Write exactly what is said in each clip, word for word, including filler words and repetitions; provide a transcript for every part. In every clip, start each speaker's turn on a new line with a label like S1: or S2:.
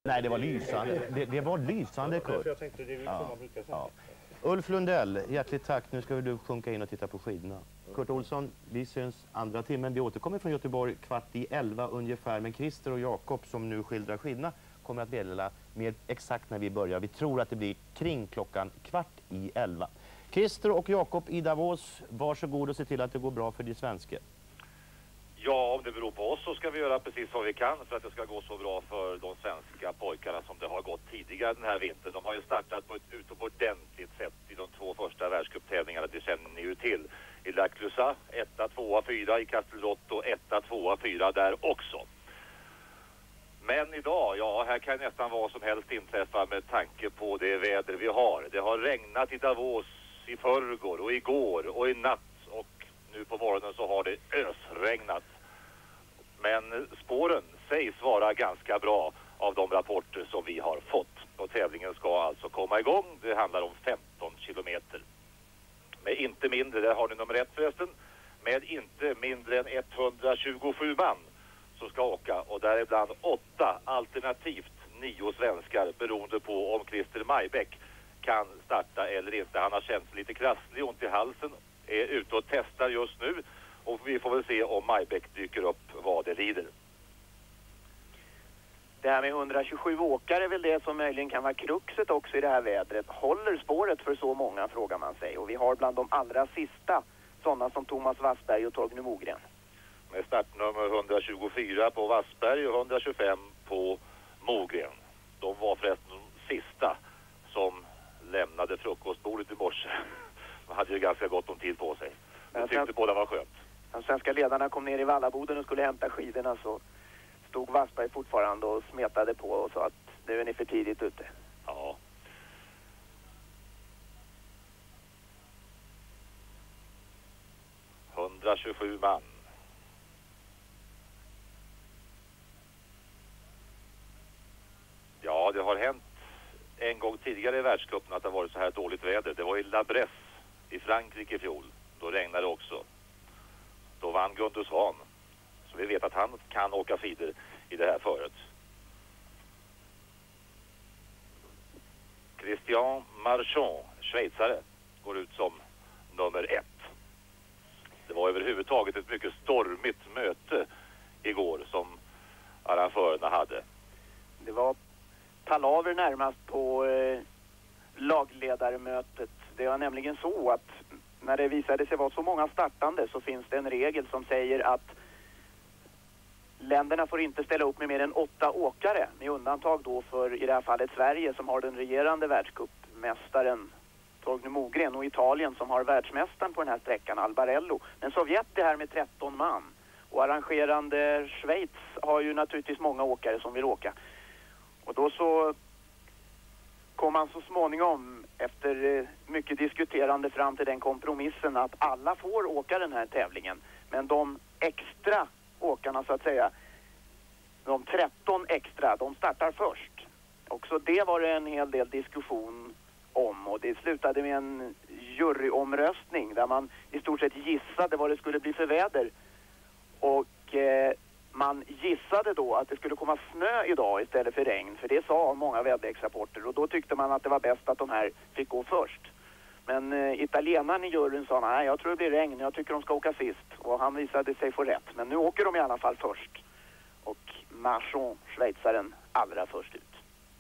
S1: Nej, det var lysande. Det, det var lysande, Kurt.
S2: Jag tänkte det är ja. Man brukar säga.
S1: Ja. Ulf Lundell, hjärtligt tack. Nu ska du sjunka in och titta på skidorna. Mm. Kurt Olsson, vi syns andra timmen. Vi återkommer från Göteborg kvart i elva ungefär. Men Christer och Jakob som nu skildrar skidorna kommer att meddela mer exakt när vi börjar. Vi tror att det blir kring klockan kvart i elva. Christer och Jakob i Davos, varsågod och se till att det går bra för de svenska.
S3: Ja, om det beror på oss så ska vi göra precis vad vi kan för att det ska gå så bra för de svenska pojkarna som det har gått tidigare den här vintern. De har ju startat på ett utomordentligt sätt i de två första världscuptävlingarna, det känner ni ju till. I La Clusa, etta, tvåa, fyra, i Castelrotto, etta, tvåa, fyra där också. Men idag, ja, här kan nästan vad som helst inträffa med tanke på det väder vi har. Det har regnat i Davos i förrgår och igår och i natt och nu på morgonen så har det ösregnat. Men spåren sägs vara ganska bra av de rapporter som vi har fått. Och tävlingen ska alltså komma igång. Det handlar om femton kilometer. Med inte mindre, där har ni nummer ett förresten, med inte mindre än etthundratjugosju man som ska åka. Och däribland åtta, alternativt nio svenskar beroende på om Christer Majbäck kan starta eller inte. Han har känt sig lite krasslig, ont i halsen, är ute och testar just nu och vi får väl se om Majbäck dyker upp vad det lider.
S4: Det här med etthundratjugosju åkare är väl det som möjligen kan vara kruxet också i det här vädret. Håller spåret för så många, frågar man sig. Och vi har bland de allra sista sådana som Thomas Wassberg och Torgny Mogren.
S3: Med startnummer etthundratjugofyra på Wassberg och etthundratjugofem på Mogren. De var förresten de sista som lämnade frukostbordet i morse. De hade ju ganska gott om tid på sig. De tyckte sen, båda var skönt.
S4: De svenska ledarna kom ner i Vallaboden och skulle hämta skidorna, så stod Wassberg fortfarande och smetade på och sa att nu är ni för tidigt ute.
S3: Ja. etthundratjugosju man. Ja, det har hänt en gång tidigare i världscupen att det har varit så här dåligt väder. Det var i La Bresse i Frankrike i fjol. Då regnade det också. Då vann Gunde Svan. Så vi vet att han kan åka skidor i det här föret. Christian Marchand, schweizare, går ut som nummer ett. Det var överhuvudtaget ett mycket stormigt möte igår som arrangörerna hade.
S4: Det var palaver närmast på eh, lagledarmötet. Det var nämligen så att när det visade sig vara så många startande så finns det en regel som säger att länderna får inte ställa upp med mer än åtta åkare, med undantag då för i det här fallet Sverige som har den regerande världscupmästaren Torgny Mogren och Italien som har världsmästaren på den här sträckan, Albarello. Men Sovjet är här med tretton man och arrangerande Schweiz har ju naturligtvis många åkare som vill åka. Och då så kom man så småningom efter mycket diskuterande fram till den kompromissen att alla får åka den här tävlingen. Men de extra åkarna så att säga, de tretton extra, de startar först. Också det var det en hel del diskussion om och det slutade med en juryomröstning där man i stort sett gissade vad det skulle bli för väder. Och eh, man gissade då att det skulle komma snö idag istället för regn, för det sa många väderleksrapporter och då tyckte man att det var bäst att de här fick gå först. Men eh, italienaren i juryn sa nej, jag tror det blir regn, jag tycker de ska åka sist och han visade sig få rätt. Men nu åker de i alla fall först och Marchand, schweizaren, allra först ut.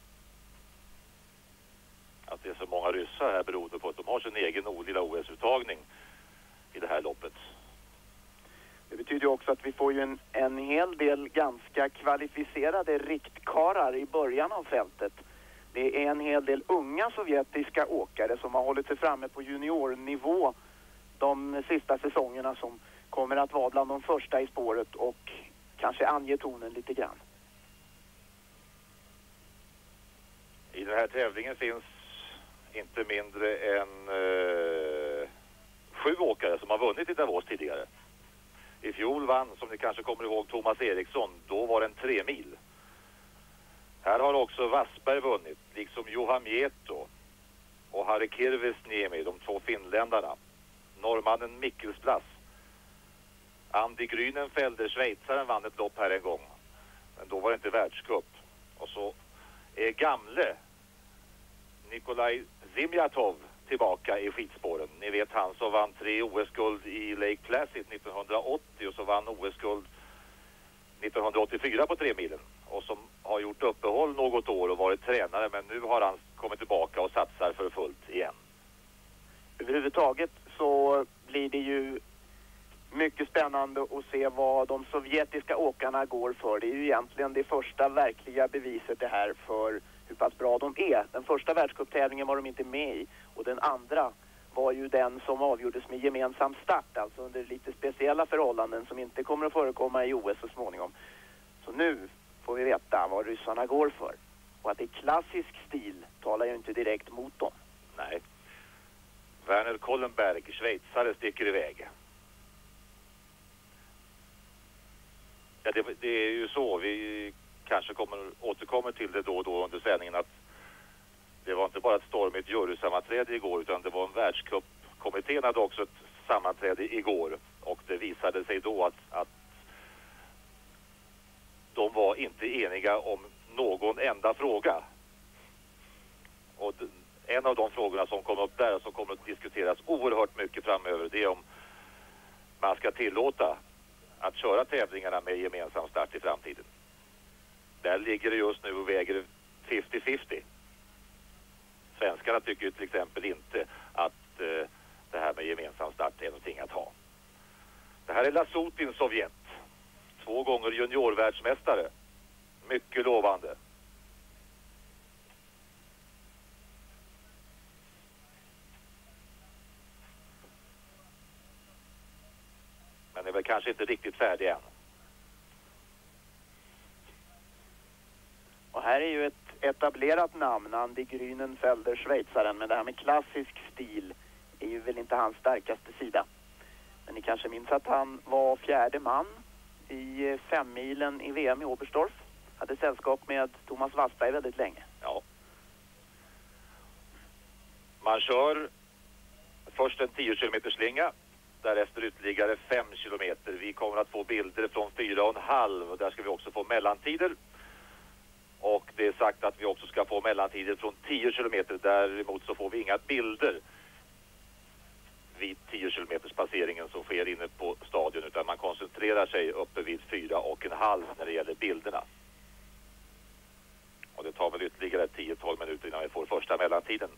S3: Att det är så många ryssar här berodde på att de har sin egen lilla O S-uttagning i det här loppet.
S4: Det betyder också att vi får ju en, en hel del ganska kvalificerade riktkarar i början av fältet. Det är en hel del unga sovjetiska åkare som har hållit sig framme på juniornivå de sista säsongerna som kommer att vara bland de första i spåret och kanske ange tonen lite grann.
S3: I den här tävlingen finns inte mindre än eh, sju åkare som har vunnit i Davos tidigare. I fjol vann, som ni kanske kommer ihåg, Thomas Eriksson. Då var det en tre mil. Här har också Wassberg vunnit, liksom Johan Mieto och Harry Kirvesniemi, de två finländarna. Norrmannen Mikkelsplass. Andy Grünenfelder, schweizaren, vann ett lopp här en gång. Men då var det inte världscup. Och så är gamle Nikolaj Zimjatov tillbaka i skidspåren. Ni vet han som vann tre O S-guld i Lake Placid nittonhundraåttio och så vann O S-guld nittonhundraåttiofyra på tre milen och som har gjort uppehåll något år och varit tränare, men nu har han kommit tillbaka och satsar för fullt igen.
S4: Överhuvudtaget så blir det ju mycket spännande att se vad de sovjetiska åkarna går för. Det är ju egentligen det första verkliga beviset det här för hur pass bra de är. Den första världscuptävlingen var de inte med i och den andra var ju den som avgjordes med gemensam start, alltså under lite speciella förhållanden som inte kommer att förekomma i O S så småningom. Så nu får vi veta vad ryssarna går för. Och att det är klassisk stil talar ju inte direkt mot dem.
S3: Nej. Werner Kollenberg, schweizare, sticker iväg. Ja, det, det är ju så. Vi kanske kommer, återkommer till det då och då under sändningen att det var inte bara ett stormigt jurysammanträde igår utan det var en världscupkommittén hade också ett sammanträde igår och det visade sig då att, att de var inte eniga om någon enda fråga. Och en av de frågorna som kom upp där som kommer att diskuteras oerhört mycket framöver, det är om man ska tillåta att köra tävlingarna med gemensam start i framtiden. Där ligger det just nu och väger femtio femtio. Svenskarna tycker ju till exempel inte att eh, det här med gemensam start är någonting att ha. Det här är Lasutin, Sovjet. Två gånger juniorvärldsmästare. Mycket lovande. Men är väl kanske inte riktigt färdig än.
S4: Och här är ju ett etablerat namn, Andy Grünenfelder, schweizaren, men det här med klassisk stil är ju väl inte hans starkaste sida. Men ni kanske minns att han var fjärde man i femmilen i V M i Oberstdorf. Hade sällskap med Thomas Wassberg väldigt länge.
S3: Ja. Man kör först en tio kilometer slinga, därefter ytterligare fem kilometer. Vi kommer att få bilder från fyra och en halv och där ska vi också få mellantider. Och det är sagt att vi också ska få mellantider från tio kilometer. Däremot så får vi inga bilder vid tio kilometers passeringen som sker inne på stadion, utan man koncentrerar sig uppe vid fyra och en halv när det gäller bilderna. Och det tar väl ytterligare tio till tolv minuter innan vi får första mellantiden.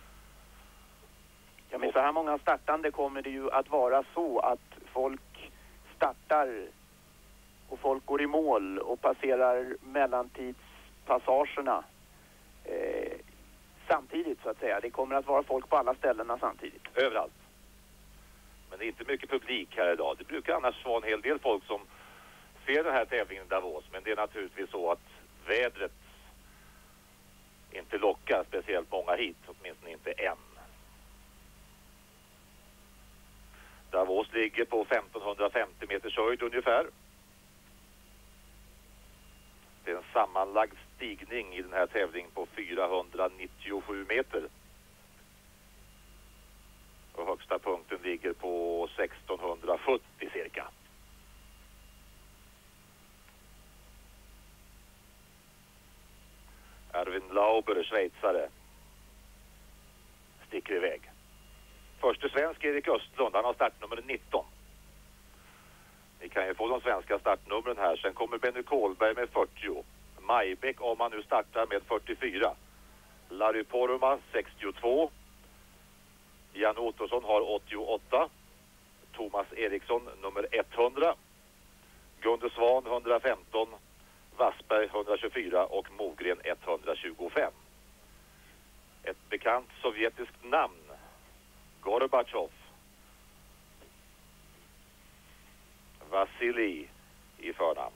S4: Ja, med så här många startande kommer det ju att vara så att folk startar och folk går i mål och passerar mellantidspassagerna eh, samtidigt så att säga. Det kommer att vara folk på alla ställena samtidigt.
S3: Överallt. Men det är inte mycket publik här idag. Det brukar annars vara en hel del folk som ser den här tävlingen i Davos. Men det är naturligtvis så att vädret inte lockar speciellt många hit. Åtminstone inte än. Davos ligger på femtonhundrafemtio meters höjd ungefär. Det är en sammanlagd stigning i den här tävlingen på fyrahundranittiosju meter. Och högsta punkten ligger på sextonhundrasjuttio cirka. Erwin Lauber, schweizare, sticker iväg. Förste svensk Erik Östlund, han har startnummer nitton. Ni kan ju få de svenska startnumren här. Sen kommer Benny Kohlberg med fyrtio. Majbäck om han nu startar med fyrtiofyra. Larry Porma sextiotvå. Jan Ottosson har åttioåtta. Thomas Eriksson nummer etthundra. Gunde Svan hundrafemton. Wassberg etthundratjugofyra och Mogren etthundratjugofem. Ett bekant sovjetiskt namn. Gorbatjov. Vasilij i förnamn.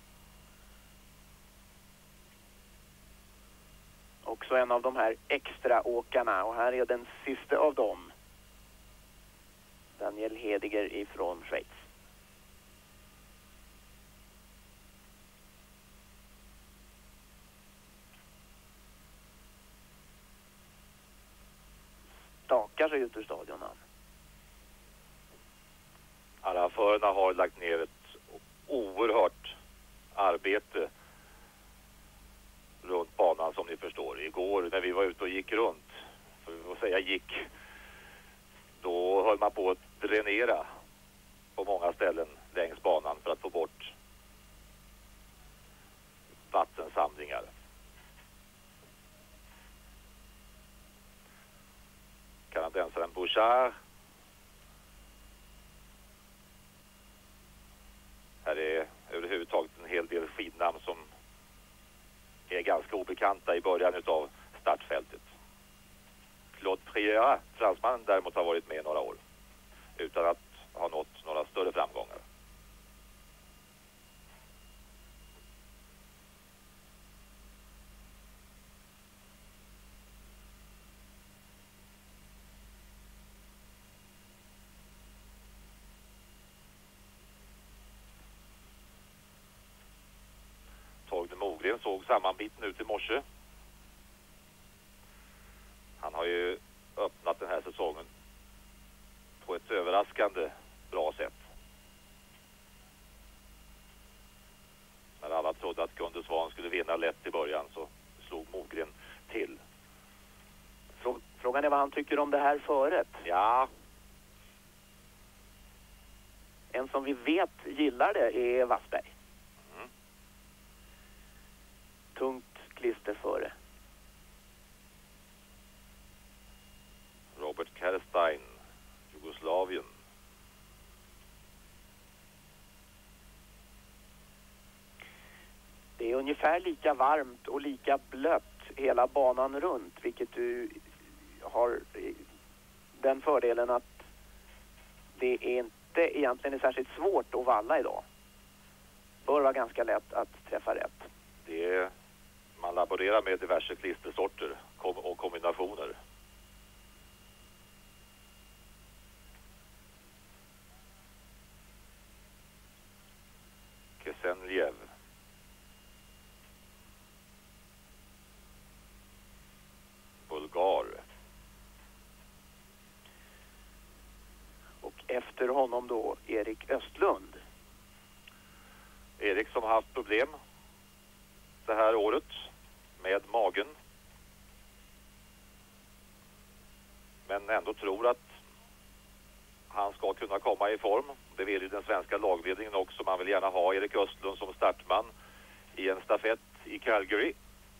S4: Också en av de här extra åkarna och här är den sista av dem. Daniel Hediger ifrån Schweiz. Stakar sig ut ur stadion han.
S3: Arrangörerna har lagt ner ett oerhört arbete runt banan som ni förstår. när vi var ute och gick runt, för att säga gick, då höll man på att dränera på många ställen längs banan för att få bort vattensamlingar. Kanadensaren Bouchard. Här är överhuvudtaget en hel del skidnamn som är ganska obekanta i början av startfältet. Claude Prieur, fransmannen, däremot har varit med några år utan att ha nått några större framgångar. Torgny Mogren såg sammanbiten ut i morse. Han har ju öppnat den här säsongen på ett överraskande bra sätt. När alla trodde att Gunde Svan skulle vinna lätt i början så slog Mogren till.
S4: Frågan är vad han tycker om det här föret.
S3: Ja.
S4: En som vi vet gillar det är Wassberg.
S3: Mm.
S4: Tungt klister före.
S3: Robert Kerstein, Jugoslavien.
S4: Det är ungefär lika varmt och lika blött hela banan runt, vilket du har den fördelen att det är inte egentligen är särskilt svårt att valla idag. Bör vara ganska lätt att träffa rätt.
S3: Det är, man laborerar med diverse klistersorter och kombinationer. Kesenljev. Bulgar.
S4: Och efter honom då Erik Östlund.
S3: Erik som har haft problem det här året med magen. Men ändå tror att han ska kunna komma i form. Det vill ju den svenska lagledningen också. Man vill gärna ha Erik Östlund som startman i en stafett i Calgary.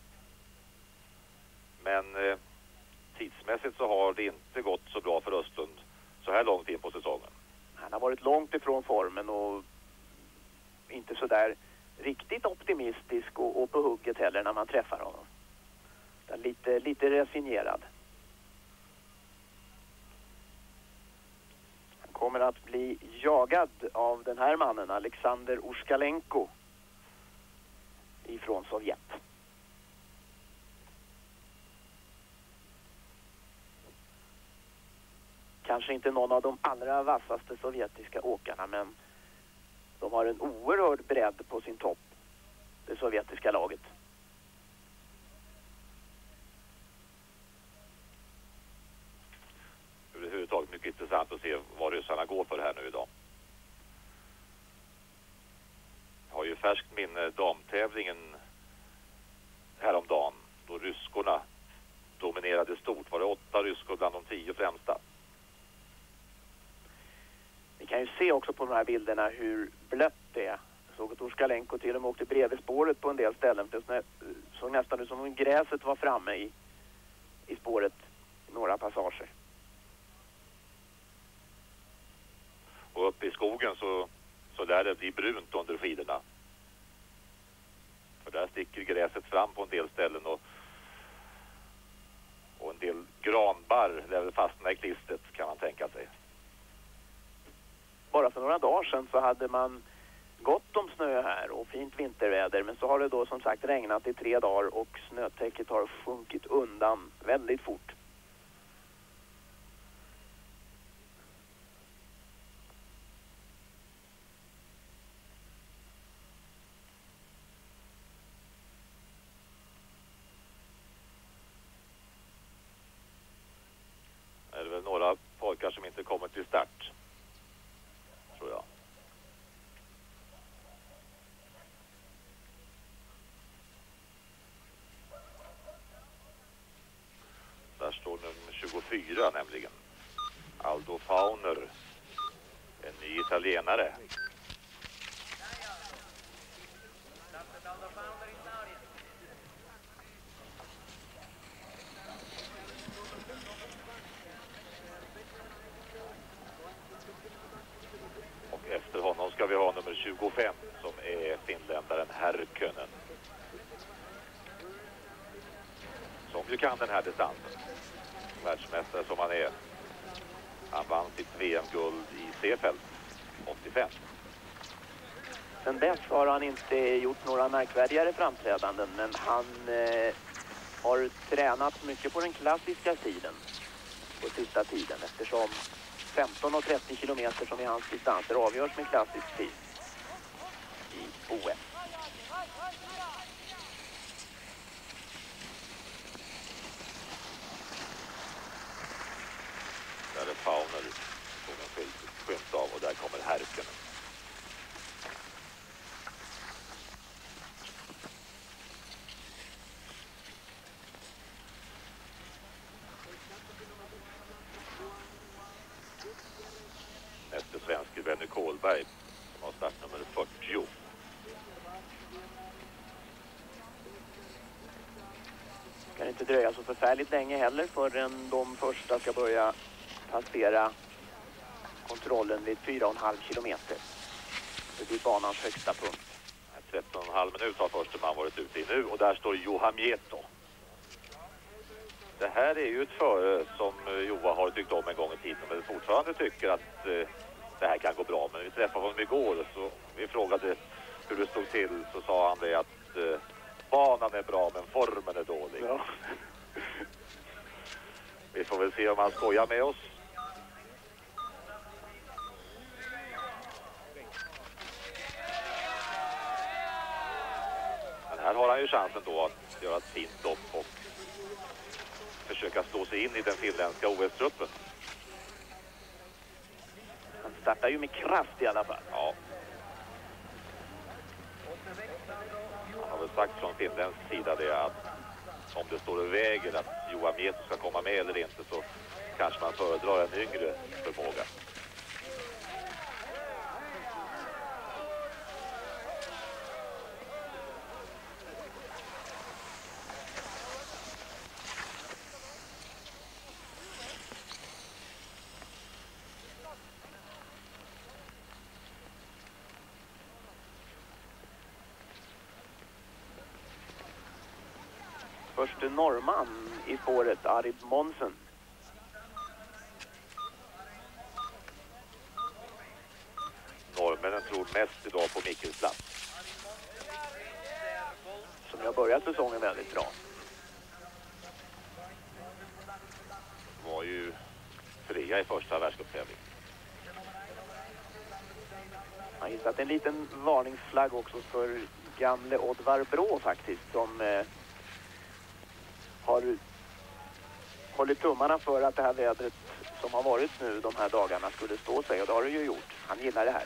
S3: Men eh, tidsmässigt så har det inte gått så bra för Östlund så här långt in på säsongen.
S4: Han har varit långt ifrån formen och inte så där riktigt optimistisk och, och på hugget heller när man träffar honom. Lite, lite resignerad. Han kommer att bli jagad av den här mannen, Alexander Uskalenko ifrån Sovjet. Kanske inte någon av de allra vassaste sovjetiska åkarna, men de har en oerhörd bredd på sin topp, det sovjetiska laget.
S3: Överhuvudtaget mycket intressant att se vad ryssarna går för här nu idag. Jag har ju färskt minne damtävlingen häromdagen då ryskorna dominerade stort. Var det åtta ryskor bland de tio främsta.
S4: Vi kan ju se också på de här bilderna hur blött det är. Jag såg att Uskalenko till och med åkte bredvid spåret på en del ställen. Det såg nästan ut som om gräset var framme i, i spåret i några passager.
S3: Och uppe i skogen så, så där det blir brunt under skidorna. För där sticker gräset fram på en del ställen och, och en del granbarr lär fastna i klistret kan man tänka sig.
S4: Bara för några dagar sedan så hade man gott om snö här och fint vinterväder, men så har det då som sagt regnat i tre dagar och snötäcket har sjunkit undan väldigt fort.
S3: Är det väl några pojkar som inte kommer till start, tror jag. fyra nämligen. Aldo Fauner, en ny italienare. Och efter honom ska vi ha nummer tjugofem som är finländaren Härkönen. Som ju kan den här distansen. Världsmästare som han är. Han vann sitt V M-guld i Seefeld åttiofem.
S4: Sen dess har han inte gjort några märkvärdigare framträdanden, men han eh, har tränat mycket på den klassiska tiden på sista tiden, eftersom femton och trettio kilometer som är hans distanser avgörs med klassisk tid i O S.
S3: Där är Fauner som en skymt av och där kommer Härkönen. Nästa svensk är Benny Kålberg som har startnummer fyrtio.
S4: Kan inte dröja så förfärligt länge heller förrän de första ska börja passera kontrollen vid fyra komma fem kilometer. Det blir banans högsta punkt.
S3: tretton komma fem minut har första man varit ute i nu och där står Johan Mieto. Det här är ju ett före som Johan har tyckt om en gång i tiden men fortfarande tycker att eh, det här kan gå bra. Men vi träffade honom igår och så vi frågade hur det stod till så sa han det att eh, banan är bra men formen är dålig.
S4: Ja.
S3: Vi får väl se om han skojar med oss. Men här har han ju chansen då att göra ett fint lopp och försöka slå sig in i den finländska O S-truppen.
S4: Han startar ju med kraft i alla fall.
S3: Ja. Han har väl sagt från finländsk sida det att om det står i vägen att Johan Mieto ska komma med eller inte så kanske man föredrar en yngre förmåga.
S4: Förste norrman i spåret, Arvid Monsen.
S3: Norrmännen tror mest idag på Mikkels plats.
S4: Som har börjat säsongen väldigt bra.
S3: Var ju trea i första världscuptävlingen.
S4: Han har gissat en liten varningsflagg också för gamle Oddvar Brå faktiskt som eh, har hållit tummarna för att det här vädret som har varit nu de här dagarna skulle stå sig och det har det ju gjort. Han gillar det här.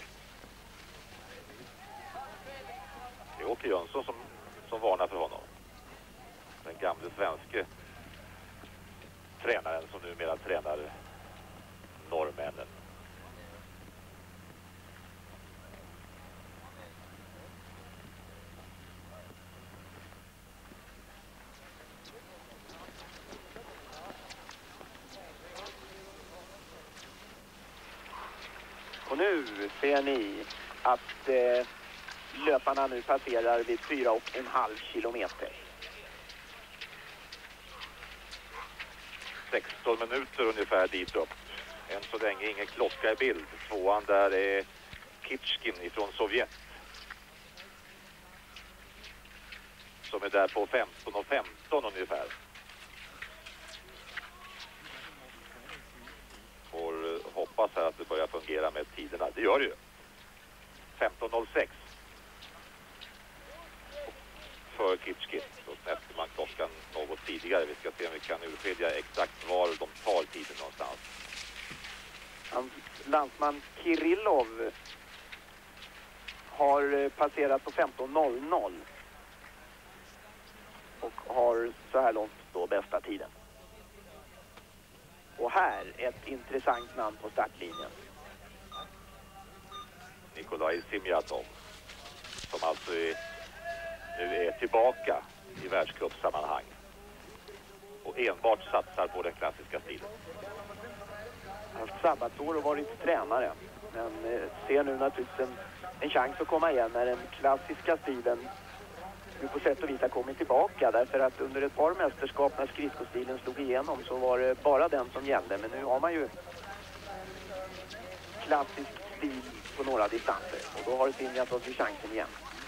S3: Det är Åke Jönsson som, som varnar för honom. Den gamle svenske tränaren som numera tränar norrmännen.
S4: Och nu ser ni att eh, löparna nu passerar vid fyra och en halv kilometer.
S3: sexton minuter ungefär dit upp. Än så länge ingen klocka i bild. Tvåan där är Kitschkin ifrån Sovjet. Som är där på femton och femton ungefär. Får hoppas här att det börjar fungera med tiderna. Det gör det ju. femton noll sex. För Kitschkin. Då släpper man klockan något tidigare. Vi ska se om vi kan urskilja exakt var de tar tiden någonstans.
S4: Hans landsman Kirillov har passerat på femton noll noll. Och har så här långt då bästa tiden. Och här ett intressant namn på startlinjen.
S3: Nikolaj Simjatov, som alltså är, nu är tillbaka i världscupsammanhang och enbart satsar på den klassiska stilen.
S4: Han har haft sabbatsår och varit tränare, men eh, ser nu naturligtvis en, en chans att komma igen när den klassiska stilen nu på sätt och vis har kommit tillbaka, därför att under ett par mästerskap när skridskostilen slog igenom så var det bara den som gällde, men nu har man ju klassisk stil på några distanser och då har Simjatov chansen igen.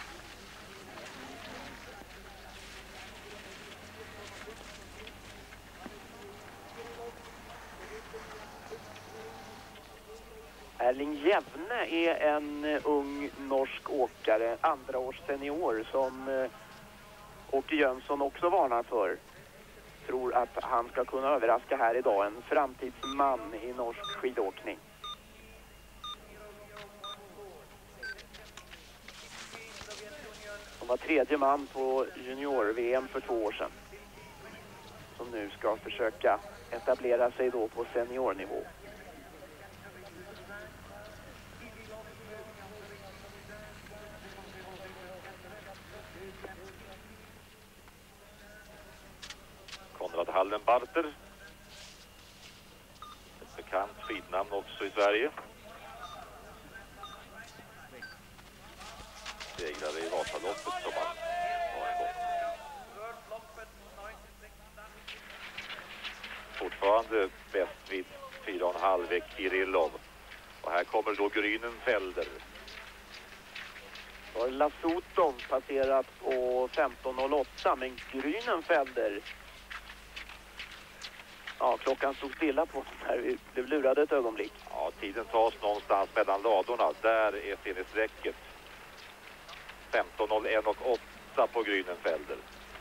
S4: Erling Jevne är en ung norsk åkare, andra års senior, som eh, Åke Jönsson också varnar för. Tror att han ska kunna överraska här idag, en framtidsman i norsk skidåkning. Han var tredje man på junior-V M för två år sedan. Som nu ska försöka etablera sig då på seniornivå.
S3: Konrad Hallenbarter, ett bekant skidnamn också i Sverige. Segrade i Vasaloppet som han var en gång. Fortfarande bäst vid fyra och en halv Kirillov. Och här kommer då Grünenfelder.
S4: Har Lasutov passerat på femton noll åtta, men Grünenfelder, ja, klockan stod stilla på när vi blev lurade ett ögonblick.
S3: Ja, tiden tas någonstans mellan ladorna. Där är finishsträcket. femton noll ett och åtta på Grünenfelder.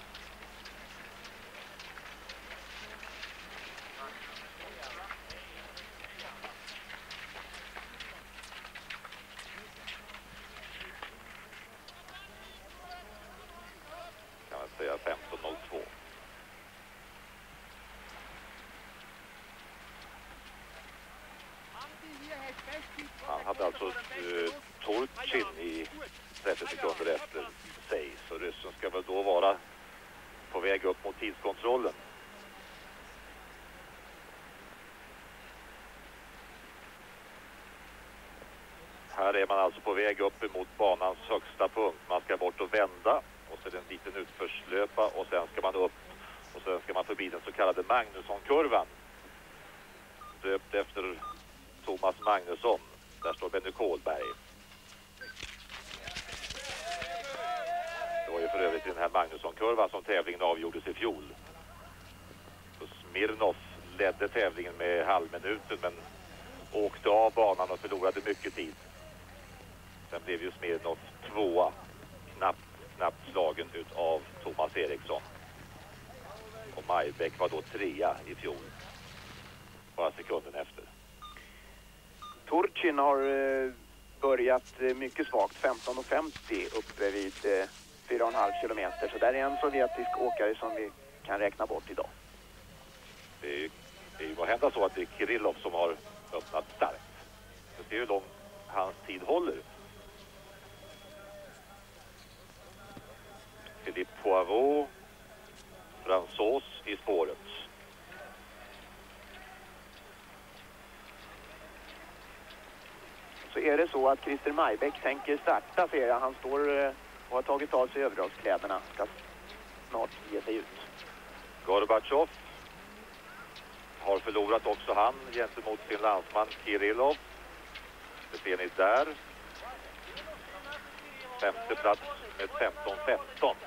S3: Kan man säga femton noll två. Han hade alltså uh, Turchin i trettio sekunder efter sig. Så ryssen ska väl då vara på väg upp mot tidskontrollen. Här är man alltså på väg upp emot banans högsta punkt. Man ska bort och vända. Och så är det en liten utförslöpa. Och sen ska man upp. Och sen ska man förbi den så kallade Magnusson-kurvan. Döpt efter Thomas Magnusson. Där står Benny Kohlberg. Det var ju för övrigt i den här Magnusson-kurvan som tävlingen avgjordes i fjol. Så Smirnov ledde tävlingen med halvminuten men åkte av banan och förlorade mycket tid. Sen blev ju Smirnov tvåa, knappt, knappt slagen ut av Thomas Eriksson. Och Majbäck var då trea i fjol, bara sekunden efter.
S4: Turchin har eh, börjat eh, mycket svagt, femton femtio uppe vid eh, fyra och en halv kilometer. Så där är en sovjetisk åkare som vi kan räkna bort idag.
S3: Det är, det är ju vad hända så att det är Kirillov som har öppnat starkt. Vi ser hur lång hans tid håller. Philippe Poirot, François i spåret.
S4: Så är det så att Christer Majbäck tänker starta, ser jag. Han står eh, och har tagit av sig överdragskläderna. Ska snart ge sig ut.
S3: Gorbatjov har förlorat också han gentemot sin landsman Kirillov. Det ser ni där. Femte plats med femton femton.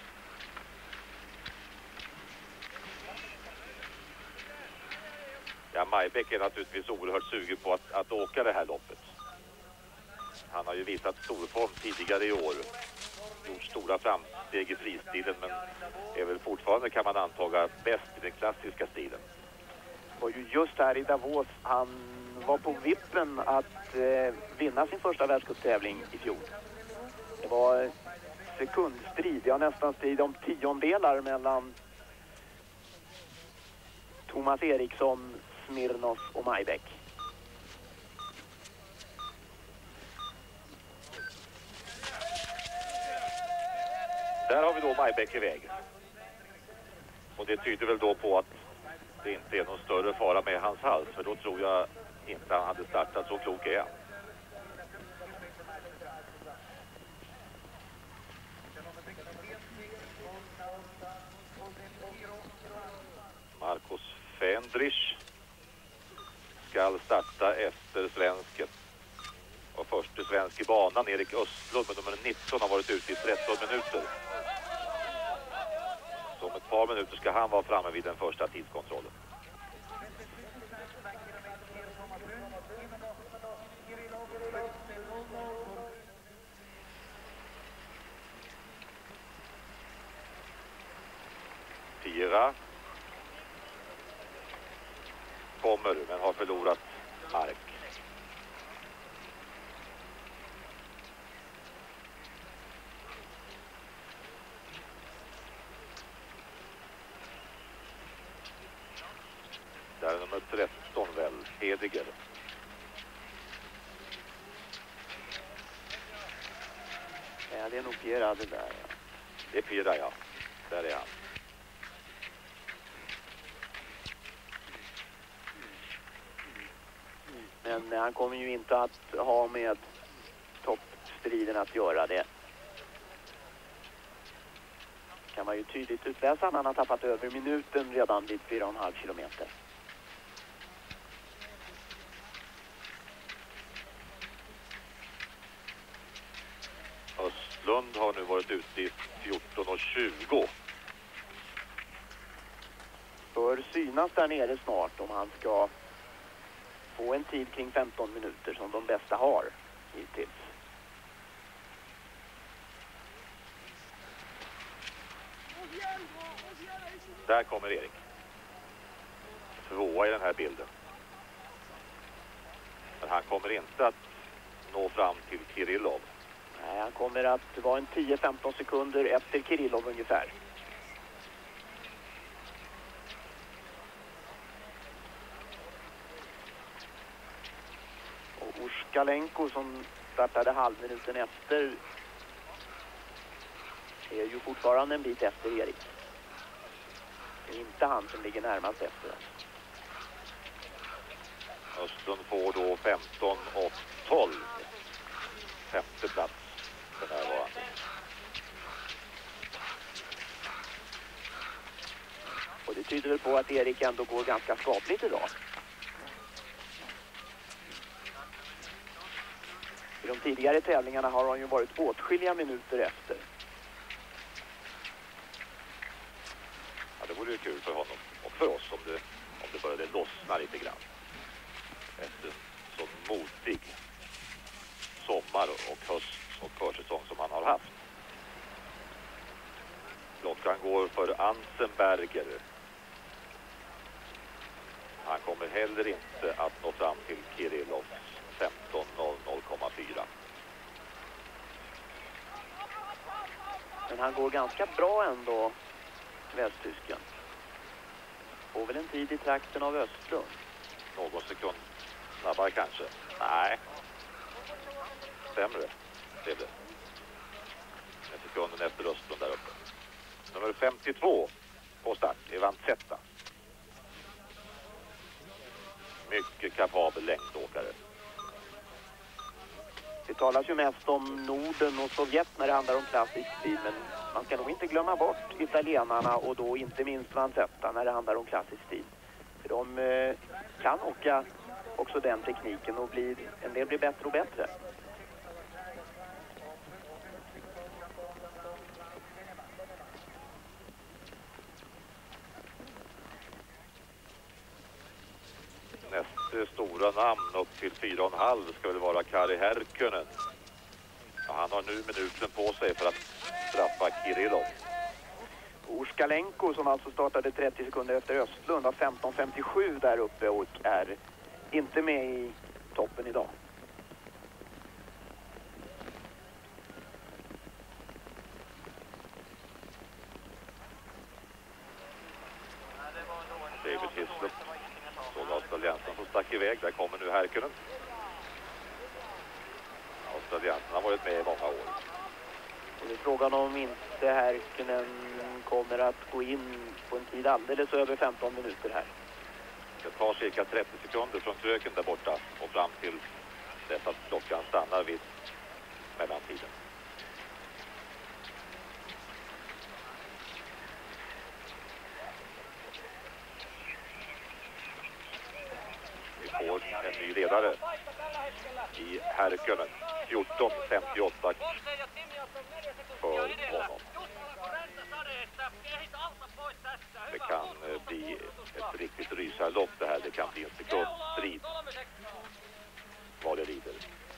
S3: Ja, Majbäck är naturligtvis oerhört sugen på att, att åka det här loppet. Han har ju visat stor form tidigare i år. Gjort stora framsteg i fristilen men är väl fortfarande, kan man antaga, bäst i den klassiska stilen.
S4: Och just här i Davos, han var på vippen att eh, vinna sin första världscuptävling i fjol. Det var sekundstrid, ja nästan strid om tiondelar mellan Thomas Eriksson, Smirnov och Majbäck.
S3: Där har vi då Majbäck iväg. Och det tyder väl då på att det inte är någon större fara med hans hals. För då tror jag inte han hade startat, så klok är han. Marcus Fendrich ska starta efter svensken. Och förste svensk i banan, Erik Östlund med nummer nitton, har varit ute i tretton minuter. Så om ett par minuter ska han vara framme vid den första tidskontrollen. Fyra kommer men har förlorat mark. Där är nummer tretton väl, Hediger.
S4: Ja, det är nog Pierre det där. Ja.
S3: Det är Pierre, ja. Där är han.
S4: Men han kommer ju inte att ha med toppstriden att göra det. Kan man ju tydligt utläsa. Han har tappat över minuten redan vid fyra komma fem kilometer.
S3: Östlund har nu varit ute i fjorton och tjugo.
S4: Bör synas där nere snart om han ska få en tid kring femton minuter som de bästa har hittills.
S3: Där kommer Erik. Tvåa i den här bilden. Men han kommer inte att nå fram till Kirillov.
S4: Nej, han kommer att vara en tio femton sekunder efter Kirillov ungefär. Och Uskalenko som startade halvminuten efter är ju fortfarande en bit efter Erik. Det är inte han som ligger närmast efter.
S3: Östlund får då femton och tolv. Femte plats för närvarande.
S4: Och det tyder väl på att Erik ändå går ganska skapligt idag. I de tidigare tävlingarna har han ju varit åtskilliga minuter efter.
S3: Ja, det vore ju kul för honom och för oss om det, om det började lossna lite grann. Efter så motig sommar och höst och försäsong som han har haft. Klockan går för Ansenberger. Han kommer heller inte att nå fram till Kirillovs femton noll komma fyra.
S4: Men han går ganska bra ändå, västtysken. Får väl en tid i trakten av Östlund.
S3: Någon sekund snabbare kanske. Nej. Sämre blev det. En sekunden efter Östlund där uppe. Nummer femtiotvå på start är Vanzetta. Mycket kapabel längdåkare.
S4: Det talas ju mest om Norden och Sovjet när det handlar om klassisk stil, men man ska nog inte glömma bort italienarna och då inte minst Vanzetta när det handlar om klassisk stil. För de eh, kan åka också den tekniken och blir, en del blir bättre och bättre.
S3: Nästa stora namn upp till fyra komma fem ska väl vara Kari Härkönen. Ja, han har nu minuten på sig för att straffa Kirillov.
S4: Uskalenko som alltså startade trettio sekunder efter Östlund har femton femtiosju där uppe och är inte med i toppen idag.
S3: David Hislop, så australiensarna som stack iväg. Där kommer nu Härkönen. Australiensarna har varit med i många år.
S4: Och det är frågan om inte Härkönen kommer att gå in på en tid alldeles över femton minuter här.
S3: Det tar cirka trettio sekunder från kröken där borta och fram till dess att klockan stannar vid mellantiden. Vi får en ny ledare i Härkönen. fjorton femtioåtta för honom. Det kan eh, bli ett riktigt rysarlopp det här. Det kan bli en sekundstrid vad det lider.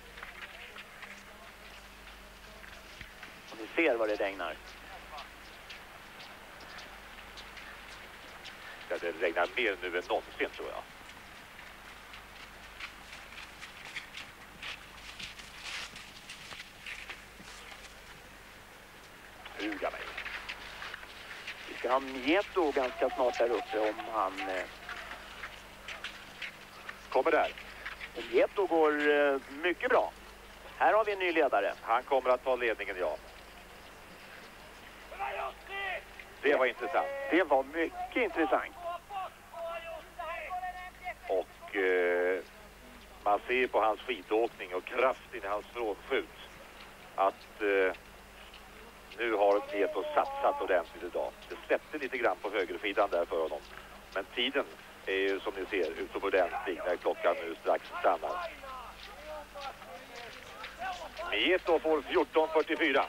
S4: Och ni ser vad det regnar.
S3: Ja, det regnar mer nu än någonsin tror jag. Huga mig.
S4: Vi ska ha Mieto ganska snart där uppe om han... Eh...
S3: Kommer där.
S4: Och Mieto går eh, mycket bra. Här har vi en ny ledare.
S3: Han kommer att ta ledningen, ja. Det var intressant.
S4: Det var mycket intressant.
S3: Och eh, man ser på hans skidåkning och kraften i hans skjut att eh, nu har Mieto satsat ordentligt idag. Det släppte lite grann på högerskidan där för honom. Men tiden är ju som ni ser utomordentlig när klockan nu strax stannar. Mieto får fjorton fyrtiofyra.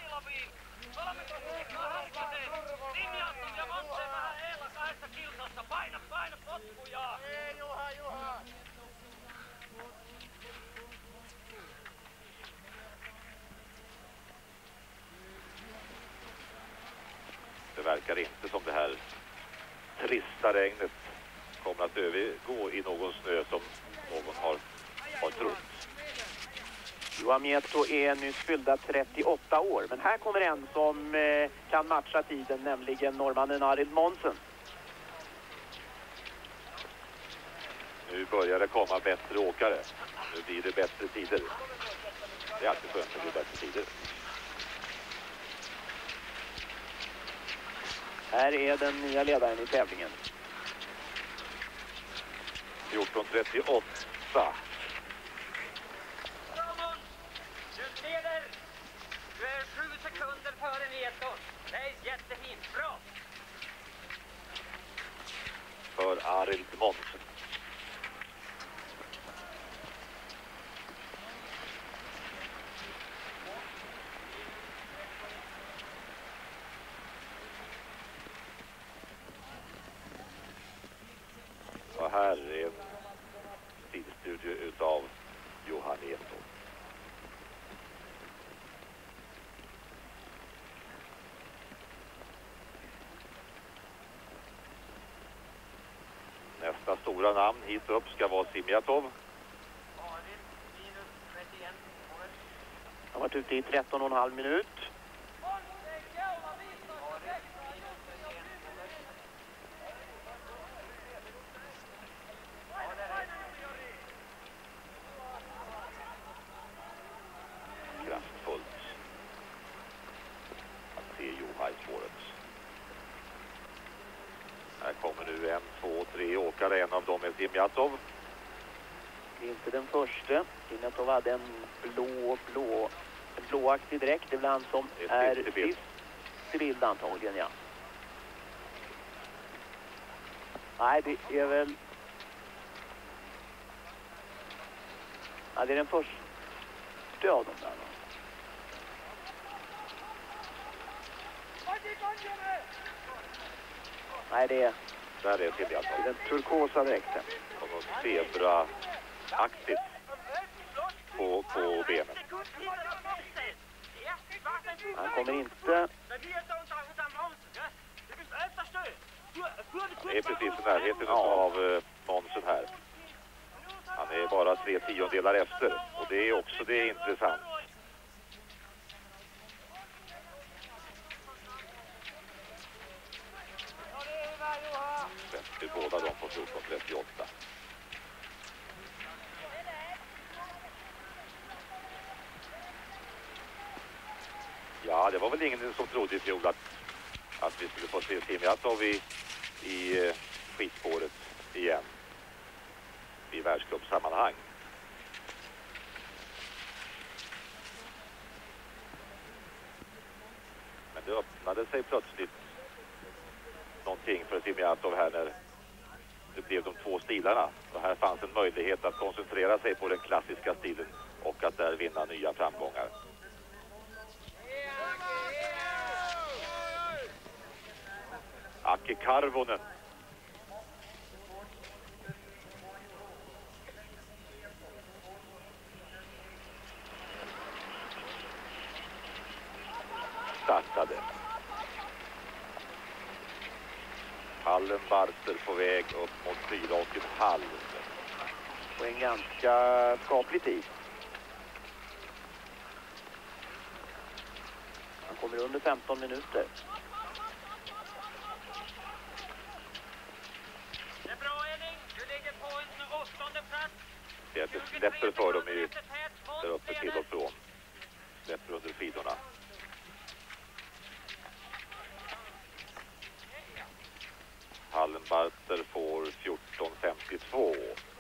S3: Det verkar inte som det här trista regnet kommer att övergå i någon snö som någon har, har trott.
S4: Johan Mieto är nyss fyllda trettioåtta år. Men här kommer en som eh, kan matcha tiden, nämligen norrmannen Arild Monsen.
S3: Nu börjar det komma bättre åkare. Nu blir det bättre tider. Det är alltid skönt att det blir bättre tider.
S4: Här är den nya ledaren i tävlingen.
S3: fjorton trettioåtta.
S2: Du leder. Du är sju sekunder före Mieto. Det är jättefint. Bra.
S3: För Arild Monsen. Och här är en stilstudio utav Johan Mieto. Nästa stora namn hit upp ska vara Simjatov.
S4: Han har varit ute i tretton och en halv minut.
S3: Kraftfullt att se Johan i spåret. Här kommer nu en, två, tre åkare. En av dem är Simjatov.
S4: Det är inte den första. Simjatov hade en blå, blå, en blåaktig dräkt. Det är väl han som
S3: Det
S4: är
S3: är sist i bild.
S4: sist i bild antagligen, ja. Nej, det är väl... Ja, det är den första av dem där. Nej, det är,
S3: Där är Simjatov.
S4: det är den turkosa dräkten.
S3: Och något zebra-aktigt på, på benen.
S4: Han kommer inte...
S3: Han är precis i närheten av uh, Monsen här. Han är bara tre tiondelar efter. Och det är också det är intressant. Släpper båda dem på fjorton trettioåtta. Ja, det var väl ingen som trodde i fjol att, att vi skulle få se Semjatov i, i eh, skidspåret igen i världscupsammanhang. Men det öppnade sig plötsligt någonting för Semjatov här när det blev de två stilarna. Och här fanns en möjlighet att koncentrera sig på den klassiska stilen och att där vinna nya framgångar. Aki Karvonen. Startade. Hallenbarter på väg upp mot fyra och en halv.
S4: Och en ganska skaplig tid. Han kommer under femton minuter.
S2: Det är bra, Eling. Du ligger på en åttonde plats.
S3: Det är att det släpper för dem i, där uppe till och från. Släpper under skidorna. Hallenbarter får fjorton femtiotvå.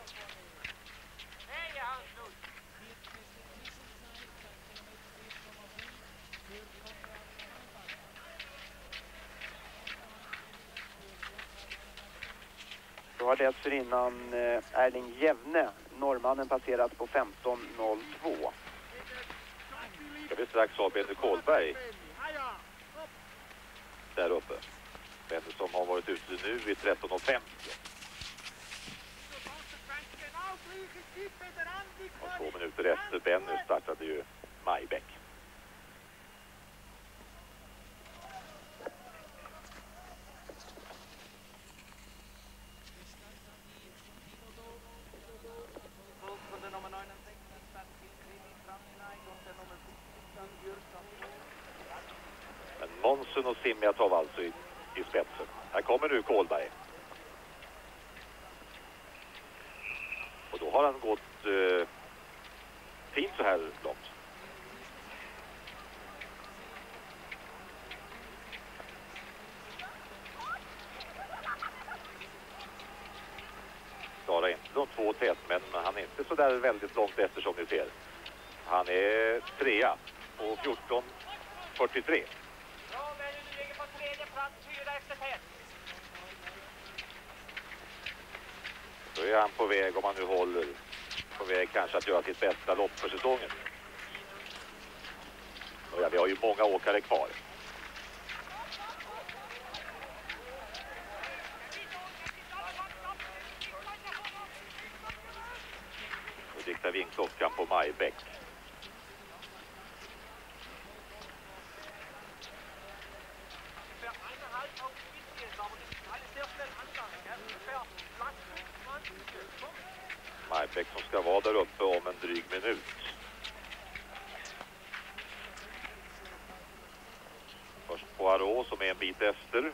S4: Då har dessförinnan eh, Erling Jävne, norrmannen, passerat på femton noll två.
S3: Ska vi strax ha Benny Kolberg där uppe. Benny som har varit ute nu vid tretton femtio. Och två minuter efter Benny startade ju Majbäck. Men Monsen och Semjatov alltså i, i spetsen. Här kommer nu Kolberg. Och då har han gått eh, fint så här långt. Klarar inte de två tät, men han är inte så där väldigt långt efter som ni ser. Han är trea på fjorton fyrtiotre.
S2: Bra, men du ligger på tredje plats, fyra efter tät.
S3: Då är han på väg, om han nu håller, på väg kanske att göra sitt bästa lopp för säsongen. Och ja, vi har ju många åkare kvar. Och diktar vinklockan på Majbäck. Majbäck som ska vara där uppe om en dryg minut. Först Poirot som är en bit efter.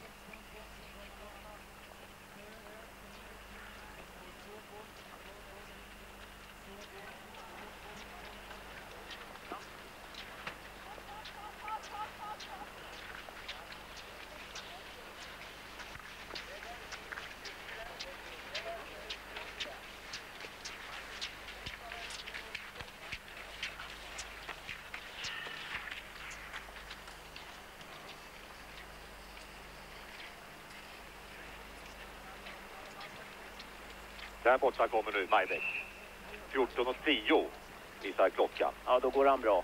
S3: Där borta kommer nu Majbäck. fjorton tio visar klockan.
S4: Ja, då går han bra.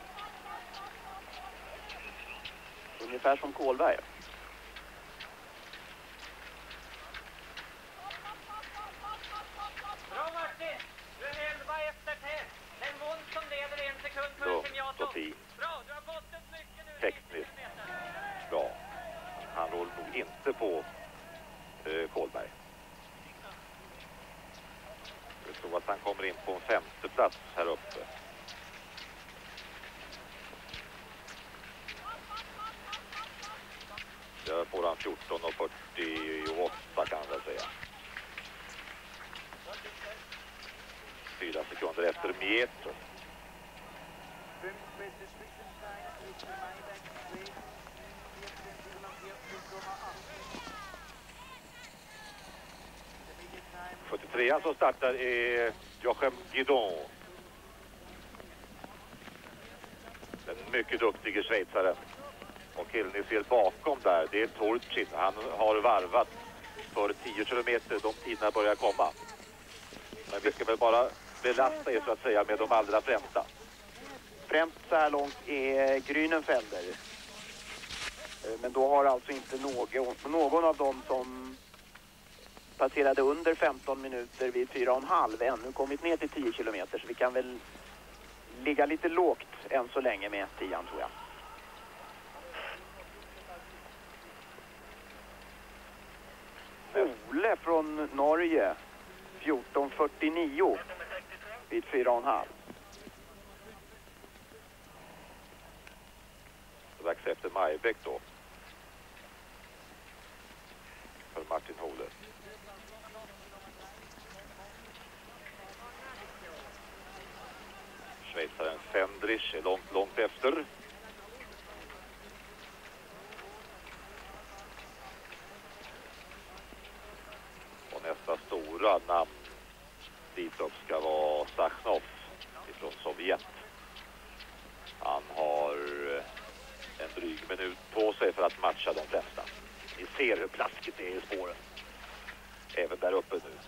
S4: Ungefär som Kolberg.
S2: Bra, Martin. Du är elva efter tät. Den Måns som leder en sekund för
S3: Då,
S2: Semjatov.
S3: så fin.
S2: Bra, du har gått ett mycket nu.
S3: Tekniskt bra. Han håller nog inte på eh, Kolberg. Jag tror att han kommer in på en femte plats här uppe. Där får han fjorton fyrtioåtta kan jag säga. Fyra sekunder efter Mieto. fyrtiotrean som startar är Joachim Guidon. Den mycket duktige schweizaren. Och killen ni ser bakom där, det är Torchin. Han har varvat för tio kilometer. De tiderna börjar komma. Men vi ska väl bara belasta er så att säga med de allra främsta.
S4: Främst så här långt är Grünenfelder. Men då har alltså inte någon, någon av dem som passerade under femton minuter vid fyra och en halv ännu kommit ner till tio kilometer. Så vi kan väl ligga lite lågt än så länge med tian, tror jag. Ole från Norge, fjorton fyrtionio vid fyra och en halv.
S3: Dags efter Majbäck då. För Martin Hole. Schweizaren Fendrich är långt, långt efter. Och nästa stora namn dit upp ska vara Sachnov från Sovjet. Han har en dryg minut på sig för att matcha de flesta. Ni ser hur plaskigt det är i spåren. Även där uppe nu.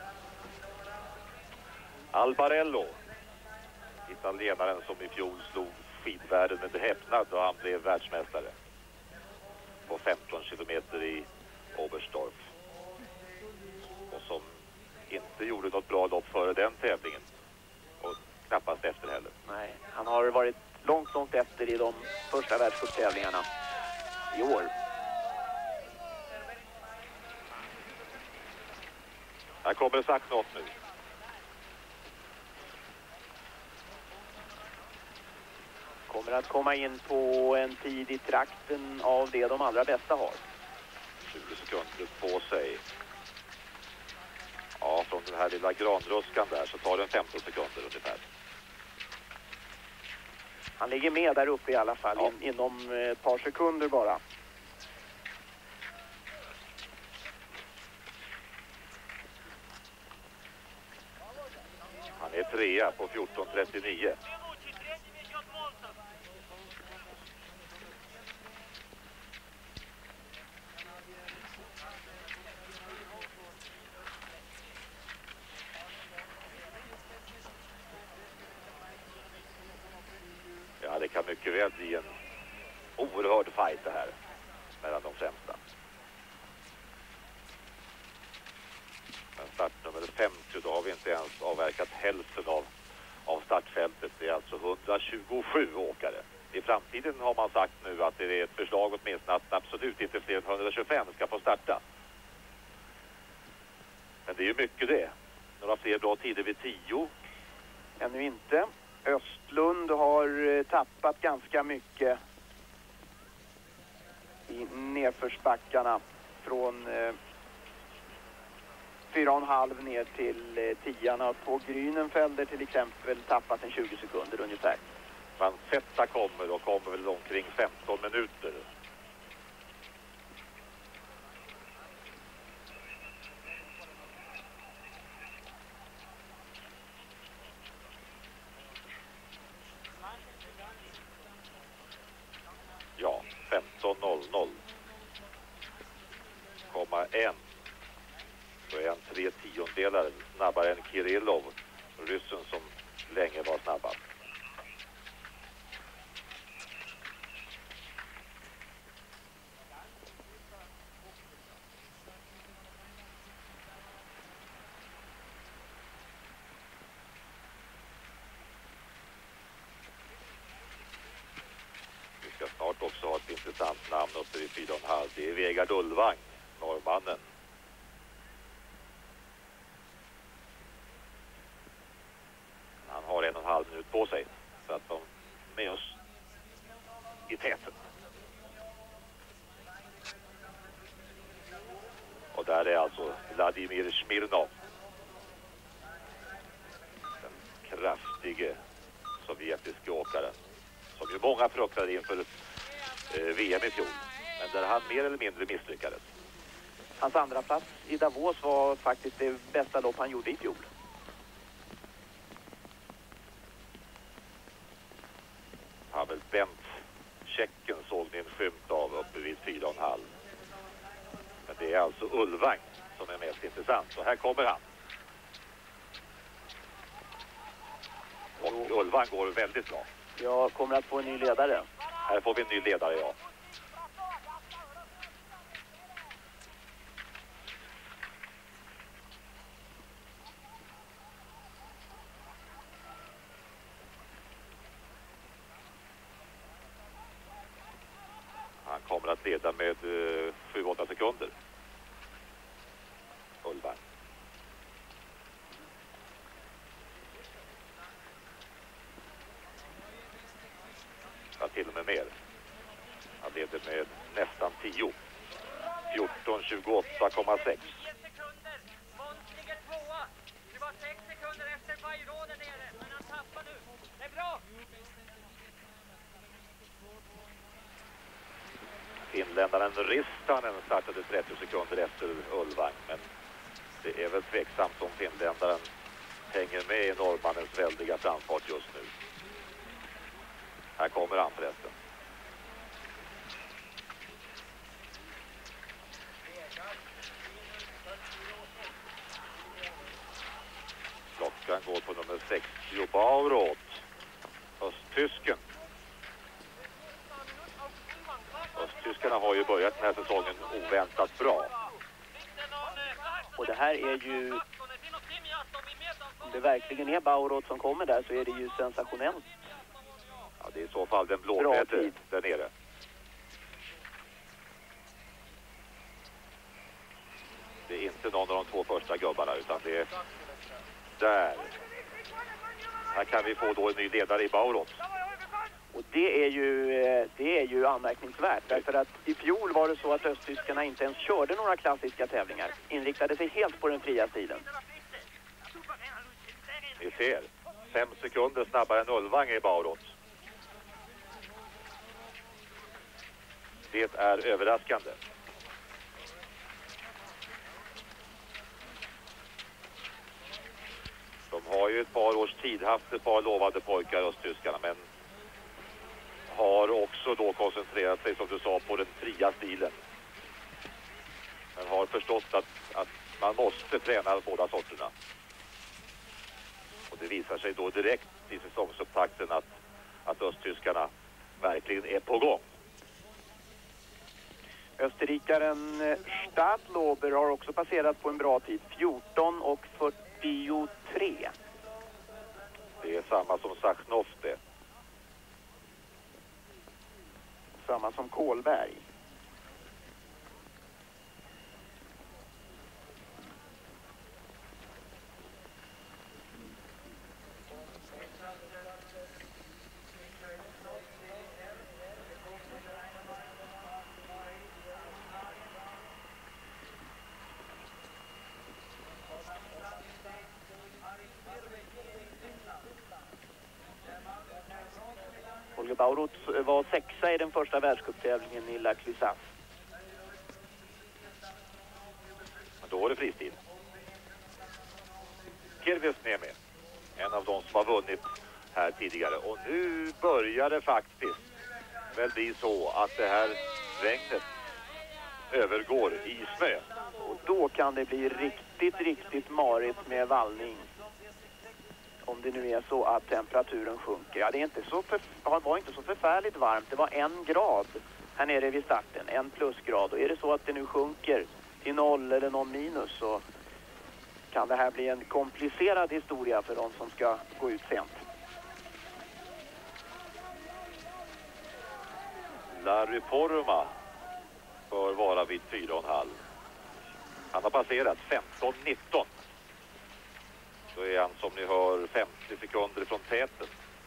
S3: Albarello. Italienaren som i fjol slog skidvärlden med häpnad och han blev världsmästare. På femton kilometer i Oberstdorf. Och som inte gjorde något bra lopp före den tävlingen. Och knappast efter heller.
S4: Nej, han har varit långt, långt efter i de första världscuptävlingarna i år.
S3: Här kommer Sachnov nu.
S4: Kommer att komma in på en tid i trakten av det de allra bästa har.
S3: tjugo sekunder på sig. Ja, från den här lilla granruskan där så tar den femton sekunder ungefär.
S4: Han ligger med där uppe i alla fall,
S3: ja.
S4: in, inom ett par sekunder bara.
S3: Han är trea på fjorton trettionio. Ja, det kan mycket väl bli en oerhörd fight det här mellan de främsta. Men startnummer femtio, då har vi inte ens avverkat hälften av, av startfältet. Det är alltså hundratjugosju åkare. I framtiden har man sagt nu att det är ett förslag åtminstone att absolut inte fler än hundratjugofem ska få starta. Men det är ju mycket det. Några fler bra tider vid tio.
S4: Ännu inte. Östlund har tappat ganska mycket i nedförsbackarna från eh, fyra och en halv ner till eh, tian. På Grünenfelder till exempel tappat en tjugo sekunder ungefär.
S3: Vanzetta kommer och kommer väl omkring femton minuter. Ja, femton noll noll. Komma en. Så är en tre tiondelar snabbare än Kirillov, ryssen som länge var snabbast. Vi ska snart också ha ett intressant namn uppe i fyra och en halv. Det är Vegard Ulvang, norrmannen. Han har en och en halv minut på sig så att de med oss i täten. Och där är alltså Vladimir Smirnov. Den kraftige sovjetiska åkaren som ju många fruktade inför eh, V M i fjol. Men där han mer eller mindre misslyckades.
S4: Hans andra plats i Davos var faktiskt det bästa lopp han gjorde i fjol.
S3: Pavel Bent, Tjecken, såg ni en skymt av uppe vid fyra och en halv. Men det är alltså Ulvang som är mest intressant. Och här kommer han. Och Ulvang går väldigt bra.
S4: Jag kommer att få en ny ledare.
S3: Här får vi en ny ledare, ja. Han kommer att leda med eh, sju åtta sekunder. Ulvang. Ja, till och med mer. Han leder med nästan tio. fjorton tjugoåtta komma sex.
S2: tio sekunder. Måns ligger tvåa. Det var sex sekunder efter Bajro där nere. Men han tappar nu. Det är bra.
S3: Finländaren Ristanen startade trettio sekunder efter Ulvang. Men det är väl tveksamt om finländaren hänger med i norrmannens väldiga framfart just nu. Här kommer han förresten. Klockan går på nummer sextio, Bauroth, östtysken. Östtyskarna har ju börjat den här säsongen oväntat bra.
S4: Och det här är ju... Om det verkligen är Bauroth som kommer där så är det ju sensationellt.
S3: Ja, det är i så fall den blåklädde där nere. Det är inte någon av de två första gubbarna utan det är där. Här kan vi få då en ny ledare i Bauroth.
S4: Och det är ju, det är ju anmärkningsvärt. Därför att i fjol var det så att östtyskarna inte ens körde några klassiska tävlingar. Inriktade sig helt på den fria stilen.
S3: Ni ser, fem sekunder snabbare än Ulvang i Bauroth. Det är överraskande. De har ju ett par års tid haft ett par lovade pojkar, östtyskarna, men har också då koncentrerat sig, som du sa, på den fria stilen. Men har förstått att, att man måste träna båda sorterna. Och det visar sig då direkt i säsongsupptakten att, att östtyskarna verkligen är på gång.
S4: Österrikaren Stadlober har också passerat på en bra tid. fjorton och fyrtiotre.
S3: Det är samma som Sachnov det.
S4: Samma som Kolberg. Holger Bauroth var sexa i den första världscuptävlingen i La Clusaz.
S3: Då är det fristil. Kirvesniemi, en av de som har vunnit här tidigare. Och nu börjar det faktiskt väl bli så att det här regnet övergår i snö.
S4: Och då kan det bli riktigt, riktigt marigt med vallning. Om det nu är så att temperaturen sjunker. Ja, det är inte så för, var inte så förfärligt varmt. Det var en grad här nere vid starten. En plusgrad. Och är det så att det nu sjunker till noll eller någon minus så kan det här bli en komplicerad historia för de som ska gå ut sent.
S3: Larry Porma bör vara vid fyra och en halv. Han har passerat femton nitton. Då är han, som ni hör, femtio sekunder från täten.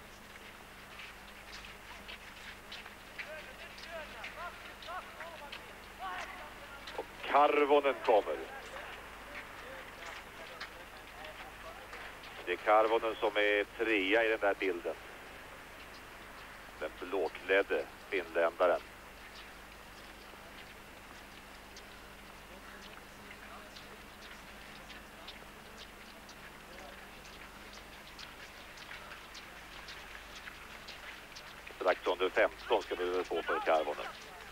S3: Och Karvonen kommer. Det är Karvonen som är trea i den där bilden. Den blåklädde finländaren. strax under femton ska vi väl få för Karvonen.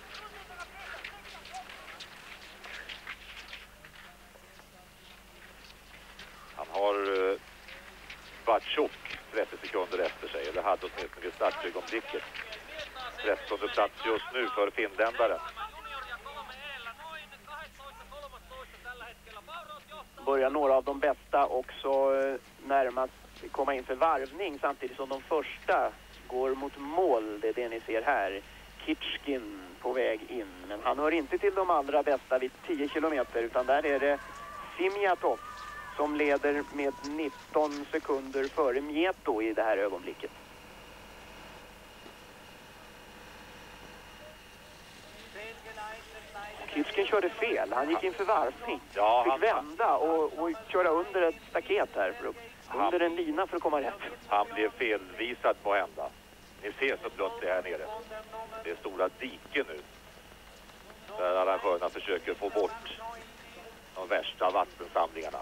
S3: Han har eh, Batschuk trettio sekunder efter sig, eller hade åtminstone vid startögonblicket. trettonde plats just nu för finländaren.
S4: Börjar några av de bästa också närmast komma in för varvning samtidigt som de första går mot mål. Det är det ni ser här. Kitschkin på väg in. Men han hör inte till de allra bästa vid tio kilometer, utan där är det Simjatov som leder med nitton sekunder före Mieto i det här ögonblicket. Kitschkin körde fel. Han gick in för varvning.
S3: Ja,
S4: Fick
S3: han,
S4: vända och, och köra under ett staket här. För, under en lina för att komma rätt.
S3: han blev felvisad på hända. Ni ser så blött det här nere. Det är stora diken nu. Där arrangörerna försöker få bort de värsta vattensamlingarna.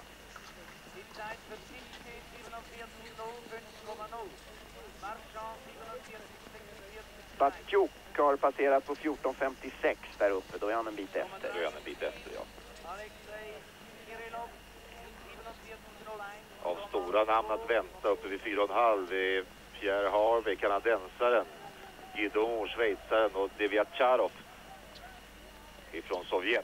S4: Batjuk har passerat på fjorton femtiosex där uppe. Då är han en bit efter.
S3: Då är han en bit efter, ja. Av stora namn att vänta uppe vid fyra och en halv är Pierre Harvey, kanadensaren, Guidon, schweizaren och Deviatcharov ifrån Sovjet.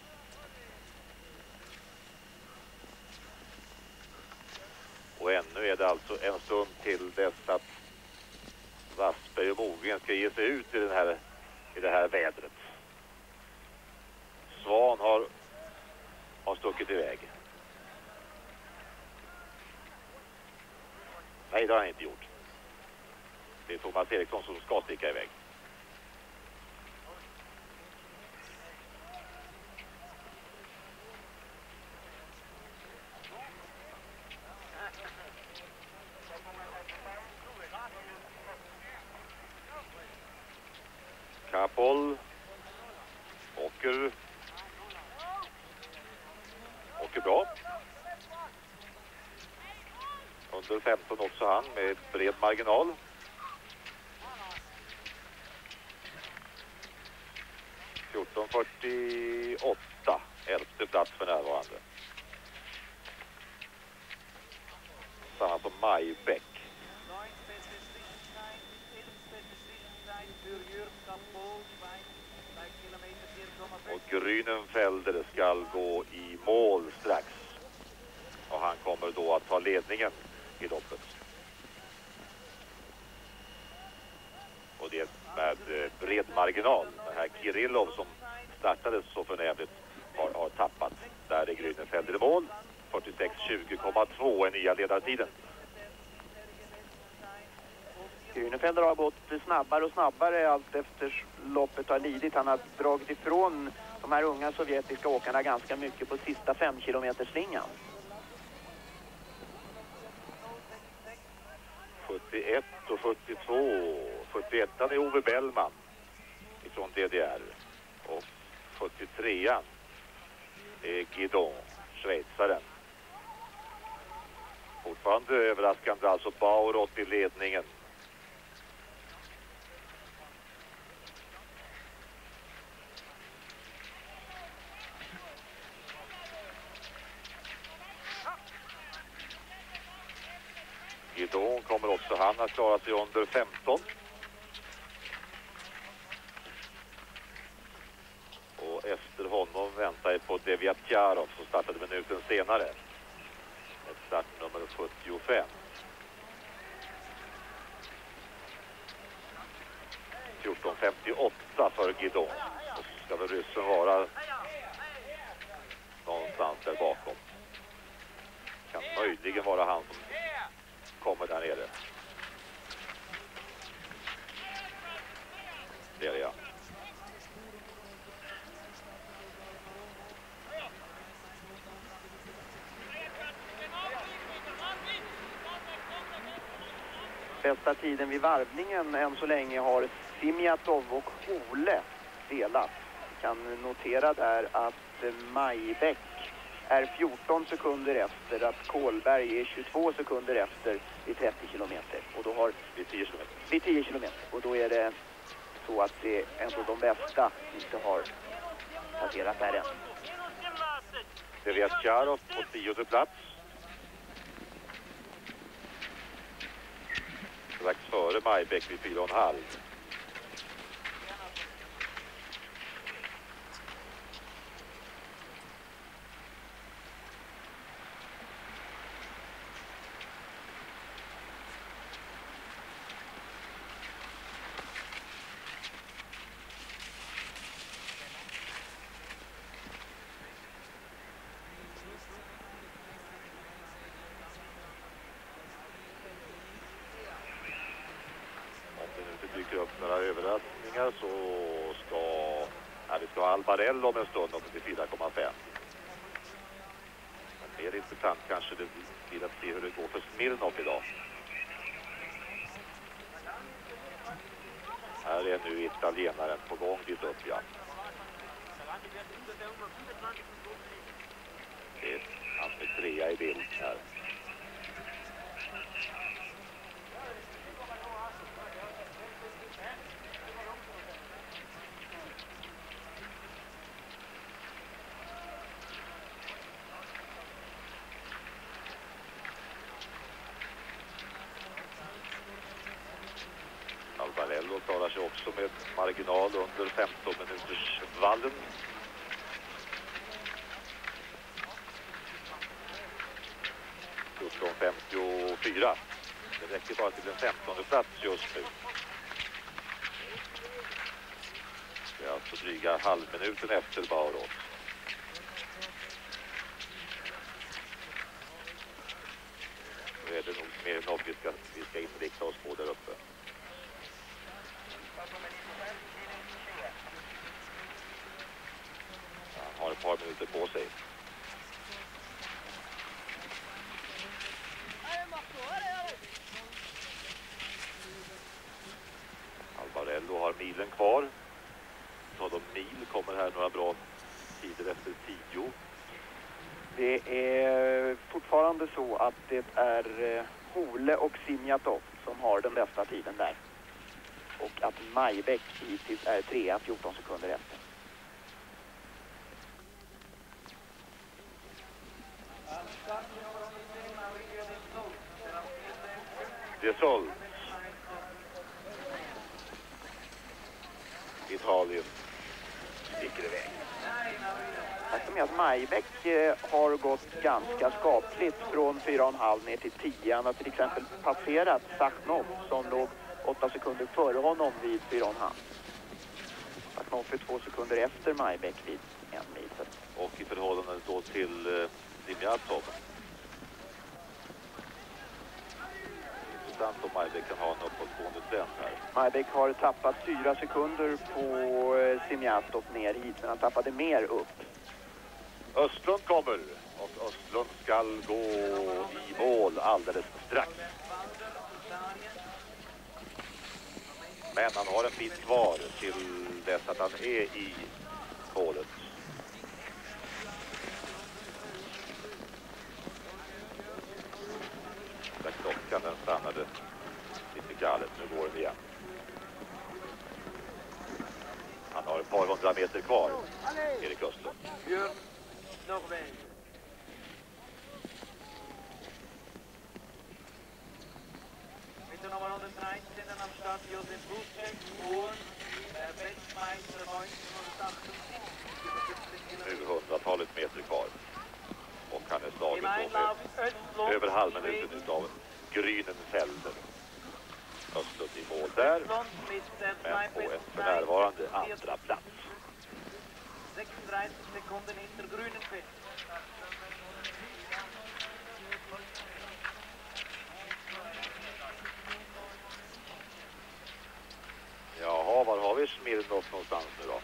S3: Och ännu är det alltså en stund till dess att Wassberg och Mogren ska ge sig ut i, den här, i det här vädret. Svan har, har stuckit iväg. Nej, det har han inte gjort. Det är Thomas Eriksson som ska sticka iväg. Kapol åker åker bra. Under femton också han med bred marginal. fjorton fyrtioåtta, elfte plats för närvarande. Samma som Majbäck. Och Grünenfelder ska gå i mål strax. Och han kommer då att ta ledningen i loppet. Och det med bred marginal. Den här Kirillov som startade så förnämligt har, har tappat. Där är Grünenfelder i mål. fyrtiosex tjugo komma två är nya ledartiden.
S4: Grünenfelder har gått snabbare och snabbare allt efter loppet har lidit. Han har dragit ifrån de här unga sovjetiska åkarna ganska mycket på sista fem kilometer slingan.
S3: sjuttioett och fyrtiotvå. fyrtioettan är Ove Bellman ifrån D D R. Och fyrtiotrean är Guidon, schweizaren. Fortfarande överraskande alltså Baurot i ledningen. Guidon kommer också han att klara sig under femton. Och efter honom väntar jag på Deviatcharov som startade minuten senare. Ett startnummer sjuttiofem. fjorton femtioåtta för Guidon. Och så ska väl ryssen vara någonstans där bakom. Kan möjligen vara han som kommer där nere. Det är det, ja.
S4: Bästa tiden vid varvningen än så länge har Simjatov och Ole delat. Vi kan notera där att Majbäck är fjorton sekunder efter, att Kolberg är tjugotvå sekunder efter vid trettio kilometer. Och då har
S3: vid tio kilometer.
S4: Vid tio kilometer. Och då är det så att det ändå de bästa inte har passerat där än.
S3: Tereskharov på tionde plats. Strax före Majbäck vid fyra och en halv. Upp några överraskningar så ska ja, vi ska ha Albarello om en stund om fyra komma fem. Men mer intressant kanske det blir att se hur det går för Smirnov idag. Här är nu italienaren på gång dit upp, ja. Det är han med trea i bild här. Albarello klarar sig också med marginal under femton minuters vallen. sjutton femtiofyra. Det räcker bara till en femtonde plats just nu. Det är alltså dryga halvminuten efter Bauros. Nu är det nog mer något vi ska, vi ska inrikta oss på där uppe. Han har ett par minuter på sig. Albarello har milen kvar. Så de mil kommer här några bra tider efter tio.
S4: Det är fortfarande så att det är Hole och Simjatov som har den bästa tiden där. Och att Majbäck hittills är trea, fjorton sekunder efter.
S3: Det är sålt. Italien sticker iväg.
S4: Faktum är att Majbäck eh, har gått ganska skapligt från fyra komma fem ner till tio. Han har till exempel passerat Sachnov som låg åtta sekunder före honom vid fyra komma fem. Sachnov är två sekunder efter Majbäck vid en mil.
S3: Och i förhållande då till eh, Simjatov. Intressant om Majbäck kan ha en uppåtgående trend här.
S4: Majbäck har tappat fyra sekunder på eh, Simjatov ner hit, men han tappade mer upp.
S3: Östlund kommer och Östlund ska gå i mål alldeles strax. Men han har en bit kvar till dess att han är i målet. Där klockan den stannade lite galet, nu går den igen. Han har ett par hundra meter kvar, Erik Östlund.
S2: Norge. Mit der Nummer hundertdreizehn am Start Josef Buschek und der Weltmeister neunzehnhundertachtundsiebzig.
S3: Nu hundratalet meter kvar. Och han är slagen med över halvminuten utav Grünenfelder. Östlund i mål där, men på en för närvarande andra plats.
S2: sextiotre sekunder hinter Grünenfeld.
S3: Jaha, var har vi Smirnov någonstans nu då?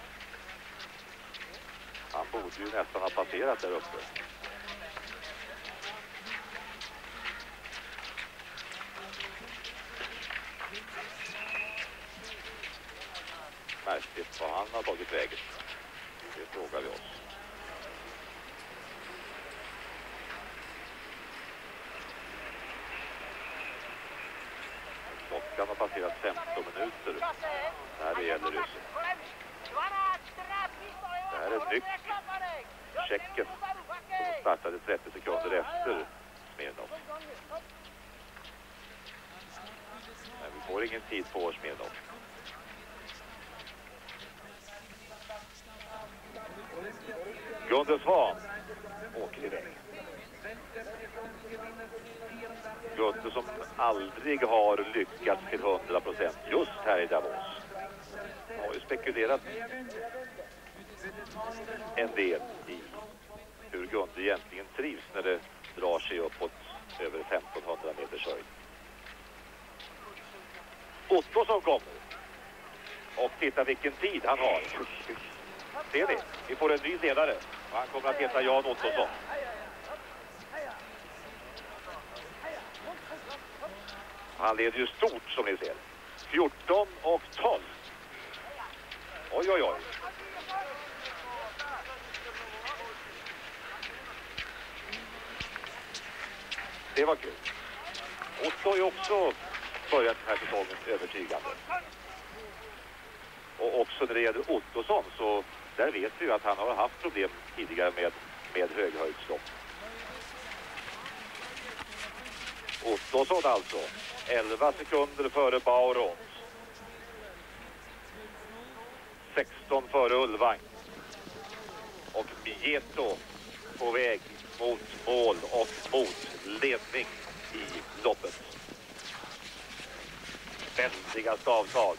S3: Han borde ju nästan ha passerat där uppe. Märkligt vad han har tagit vägen. Det frågar vi oss. klockan har passerat femton minuter när det gäller ryssen. Det här är nytt. Tjecken som startade trettio sekunder efter Smirnov. Men vi får ingen tid på Smirnov. Gunde Svan åker iväg. Gunde som aldrig har lyckats till hundra procent just här i Davos. Har ju spekulerat en del i hur Gunde egentligen trivs när det drar sig uppåt över femtonhundra meters höjd. Ottosson kommer. Och titta vilken tid han har. Ser ni? Vi får en ny ledare. Och han kommer att heta Jan Ottosson. Han leder ju stort som ni ser. fjorton och tolv. Oj, oj, oj. Det var kul. Otto har ju också börjat den här säsongen övertygande. Och också när det gäller Ottosson så där vet vi ju att han har haft problem tidigare med, med höghöjdslopp. Ottosson alltså, elva sekunder före Bauron. sexton före Ulvang. Och Mieto på väg mot mål och mot ledning i loppet. Väldiga stavtag.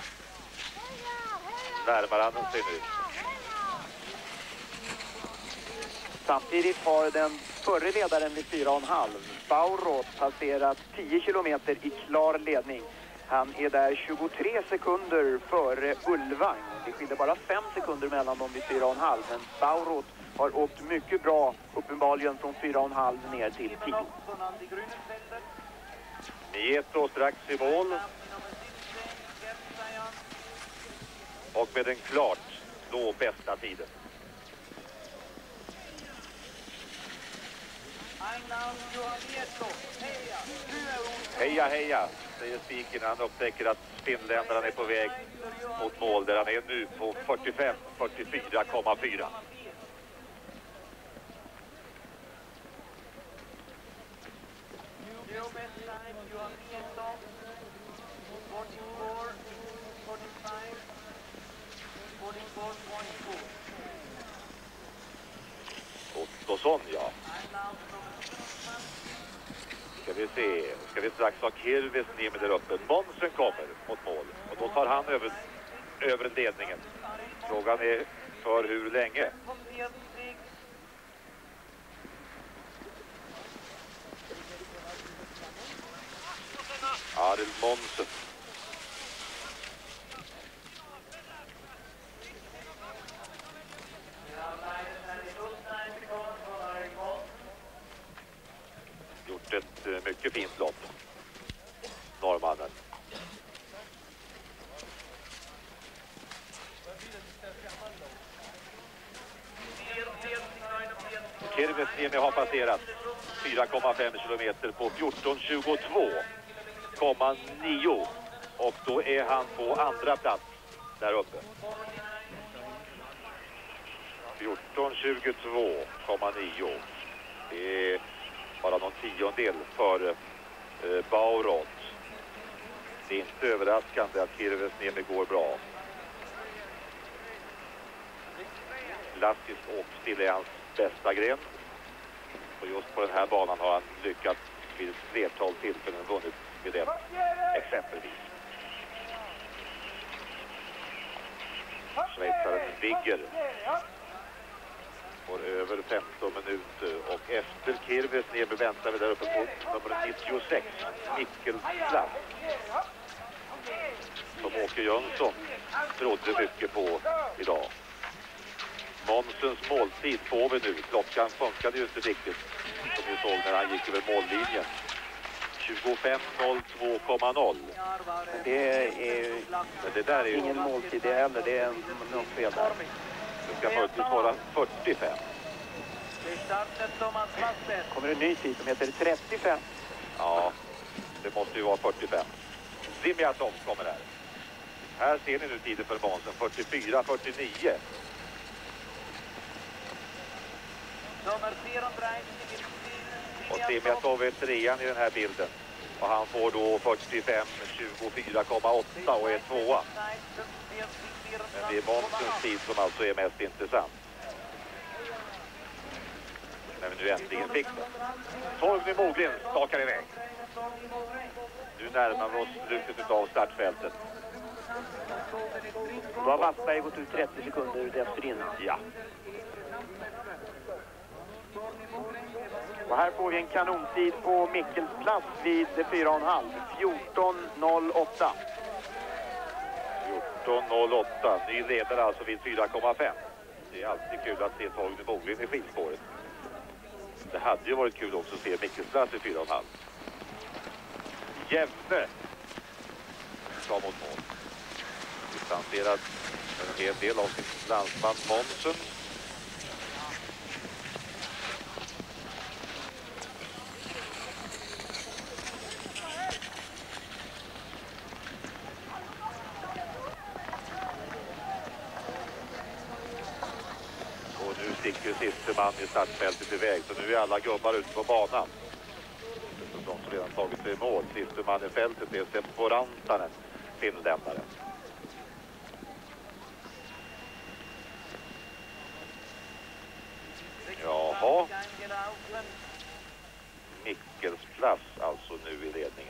S3: Närmar han sig nu.
S4: Samtidigt har den förre ledaren vid fyra och en halv, Bauron, passerat tio kilometer i klar ledning. Han är där tjugotre sekunder före Ulvang. Det skiljer bara fem sekunder mellan dem vid fyra och en halv. Men Bauron har åkt mycket bra, uppenbarligen från fyra och en halv ner till tio.
S3: Mieto strax i mål. Och med den klart då bästa tiden. Heja, heja, säger spiken. Han upptäcker att finländaren är på väg mot mål där han är nu på fyrtiofem fyrtiofyra komma fyra. Ottosson, ja. Ska vi se. Ska vi strax ha Kirves ner med där uppe. Monsen kommer mot mål. Och då tar han över, över ledningen. Frågan är för hur länge. Arild Monsen. Gjort ett uh, mycket fint lopp. Norrmannen. Kirvesniemi har passerat fyra komma fem kilometer på fjorton tjugotvå komma nio. Och då är han på andra plats där uppe. fjorton tjugotvå komma nio. Det är bara någon tiondel för eh, Bauron. Det är inte överraskande att Kirvesniemi går bra. Klassisk åkstil är hans bästa gren. Och just på den här banan har han lyckats vid ett flertal tillfällen vunnit med den exempelvis. Schweizaren Wigger får över femton minuter och efter Kirvesniemi väntar vi där uppe på nummer nittiosex, Mikkelslav, som Åke Jönsson trodde mycket på idag. Monsens måltid får vi nu. Klockan funkade ju inte riktigt som vi såg när han gick över mållinjen. tjugofem noll två komma noll.
S4: Det är,
S3: Men det där är ju
S4: ingen måltid det heller. Det är något fel där.
S3: Det ska möjligtvis vara fyrtiofem.
S4: Kommer en ny tid som heter trettiofem.
S3: Ja, det måste ju vara fyrtiofem. Zimiatov kommer här. Här ser ni nu tiden för Månsen, fyrtiofyra fyrtionio. Och Zimiatov är trean i den här bilden. Och han får då fyrtiofem tjugofyra komma åtta och är tvåa. Men det är Månsens tid som alltså är mest intressant. När vi nu äntligen fick det. Torgny Mogren stakar iväg. Nu närmar vi oss slutet av startfältet.
S4: Då har Wassberg gått ut trettio sekunder dessförinnan.
S3: Ja.
S4: Och här får vi en kanontid på Mickels plats vid fyra komma fem. fjorton noll åtta.
S3: fjorton noll åtta. Ny ledare alltså vid fyra komma fem. Det är alltid kul att se Torgny Mogren i skidspåret. Det hade ju varit kul också att se Mickels plats i fyra komma fem. Jävne ska mot mål. Distanserad en hel del av sin landsman Månsen. Och nu sticker siste man i startfältet iväg, så nu är alla gubbar ute på banan. De som redan tagit sig i mål. Siste man i fältet är Seppo Rantanen, finländare. Jaha. Mickels plats alltså nu i ledningen.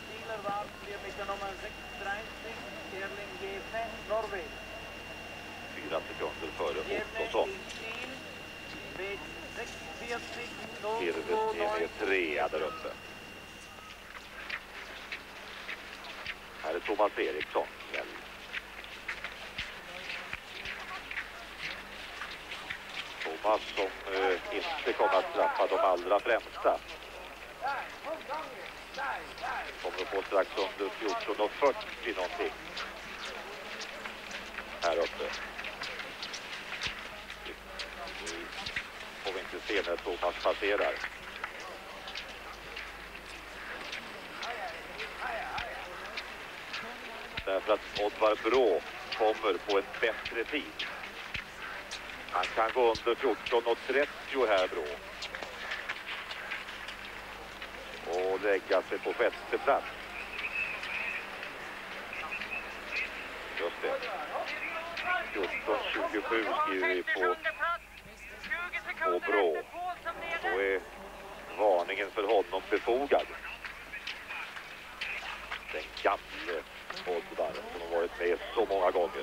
S3: Fyra sekunder före Ottosson. Hirves är med trea där uppe. Här är Thomas Eriksson. Thomas som eh, inte kommer att straffa de allra främsta. Kommer att få strax under fjorton och fyrtio någonting. Här uppe. Nu får vi inte se när Thomas passerar. Därför att Oddvar Brå kommer på en bättre tid. Han kan gå under fjorton och trettio här, Brå. Och lägga sig på sjätte plats. Just det. fjorton tjugosju skriver vi på, på Brå. Då är varningen för honom befogad. Den gamle Oddvar som har varit med så många gånger.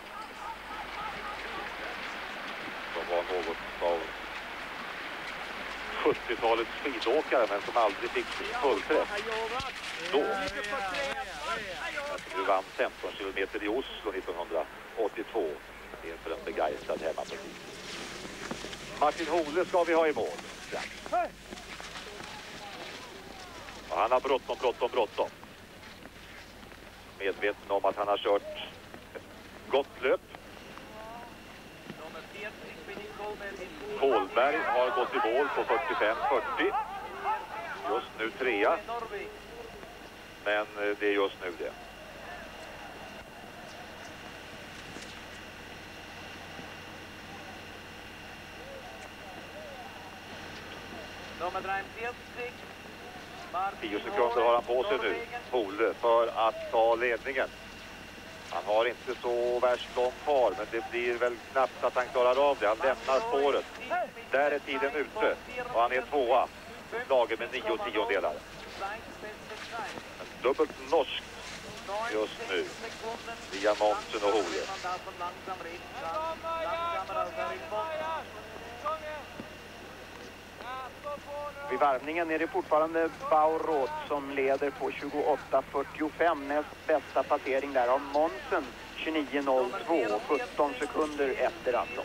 S3: Som var något av sjuttiotalets skidåkare men som aldrig fick fullträff. Då. Du vann femton kilometer i Oslo nittonhundraåttiotvå inför en begeistrad hemmapublik. Martin Hole ska vi ha i mål. Ja. Och han har bråttom, bråttom, bråttom. Medveten om att han har kört gott löp. Kolberg har gått i mål på fyrtiofem fyrtio. Just nu trea. Men det är just nu det. Tio sekunder har han på sig nu, Hole, för att ta ledningen. Han har inte så värst långt kvar, men det blir väl knappt att han klarar av det. Han lämnar spåret. Där är tiden ute och han är tvåa. Slaget med nio tiondelar. En dubbelt norsk just nu. Via Månsen och Hole.
S4: Vid varvningen är det fortfarande Bauråt som leder på tjugoåtta fyrtiofem. Näst bästa passering där av Månsen, tjugonio noll två, sjutton sekunder efter alltså.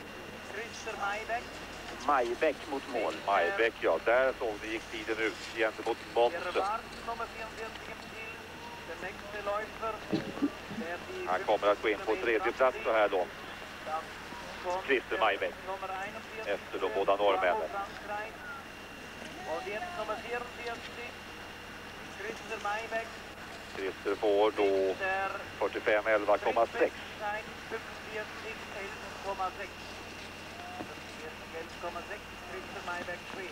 S4: Majbäck mot mål.
S3: Majbäck, ja. Där såg det gick tiden ut gentemot Månsen. Han kommer att gå in på tredje plats så här långt. Christer Majbäck. Efter de båda norrmännen.
S2: Christer Majbäck.
S3: Christer får då fyrtiofem elva komma sex.
S2: elva komma sex. elva komma sex. Christer Majbäck tre.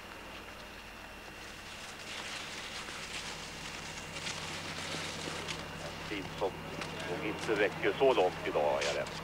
S3: En tid som nog inte räcker så långt idag, är jag rädd.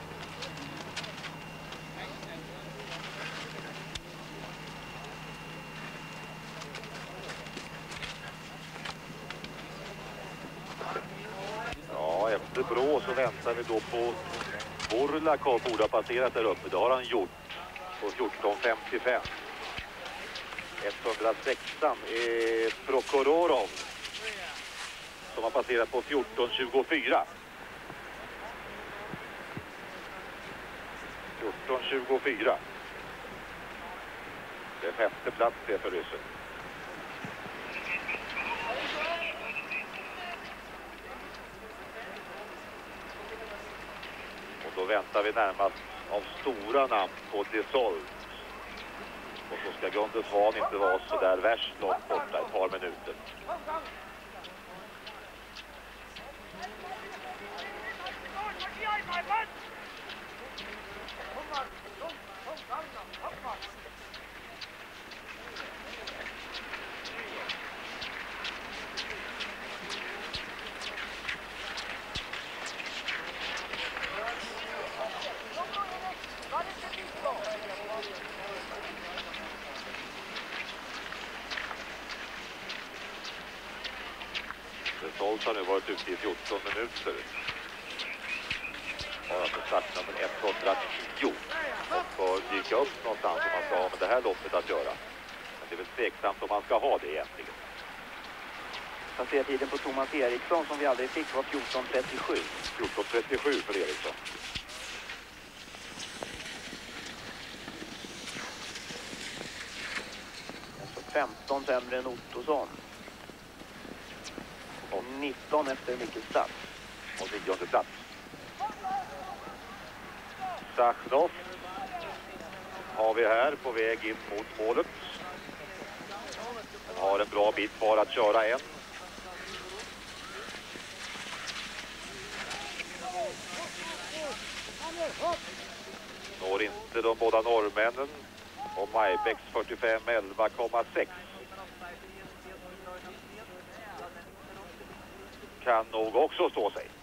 S3: Ja, efter Brå så väntar vi då på Borlakov, borde ha passerat där uppe. Det har han gjort på fjorton femtiofem. etthundrasex är Prokhorov som har passerat på fjorton tjugofyra. fjorton tjugofyra. Det är femte plats det för ryssen. Och då väntar vi närmast av stora namn på Desolt. Och så ska Gunde Svan inte vara så där värst långt borta ett par minuter. Desolt har nu varit ute i fjorton minuter. Har alltså startnummer etthundratio. Och bör dyka upp någonstans om man ska ha med det här loppet att göra. Men det är väl tveksamt om man ska ha det egentligen.
S4: Passertiden på Thomas Eriksson som vi aldrig fick var fjorton trettiosju.
S3: fjorton trettiosju för Eriksson.
S4: Alltså femton sämre än Ottosson. Och nitton efter Mikkel Stadt.
S3: Och nionde plats. Sachnov har vi här på väg in mot målet. Den har en bra bit kvar att köra än. Når inte de båda norrmännen. Och Majbäcks fyrtiofem elva komma sex. Kan nog också stå sig.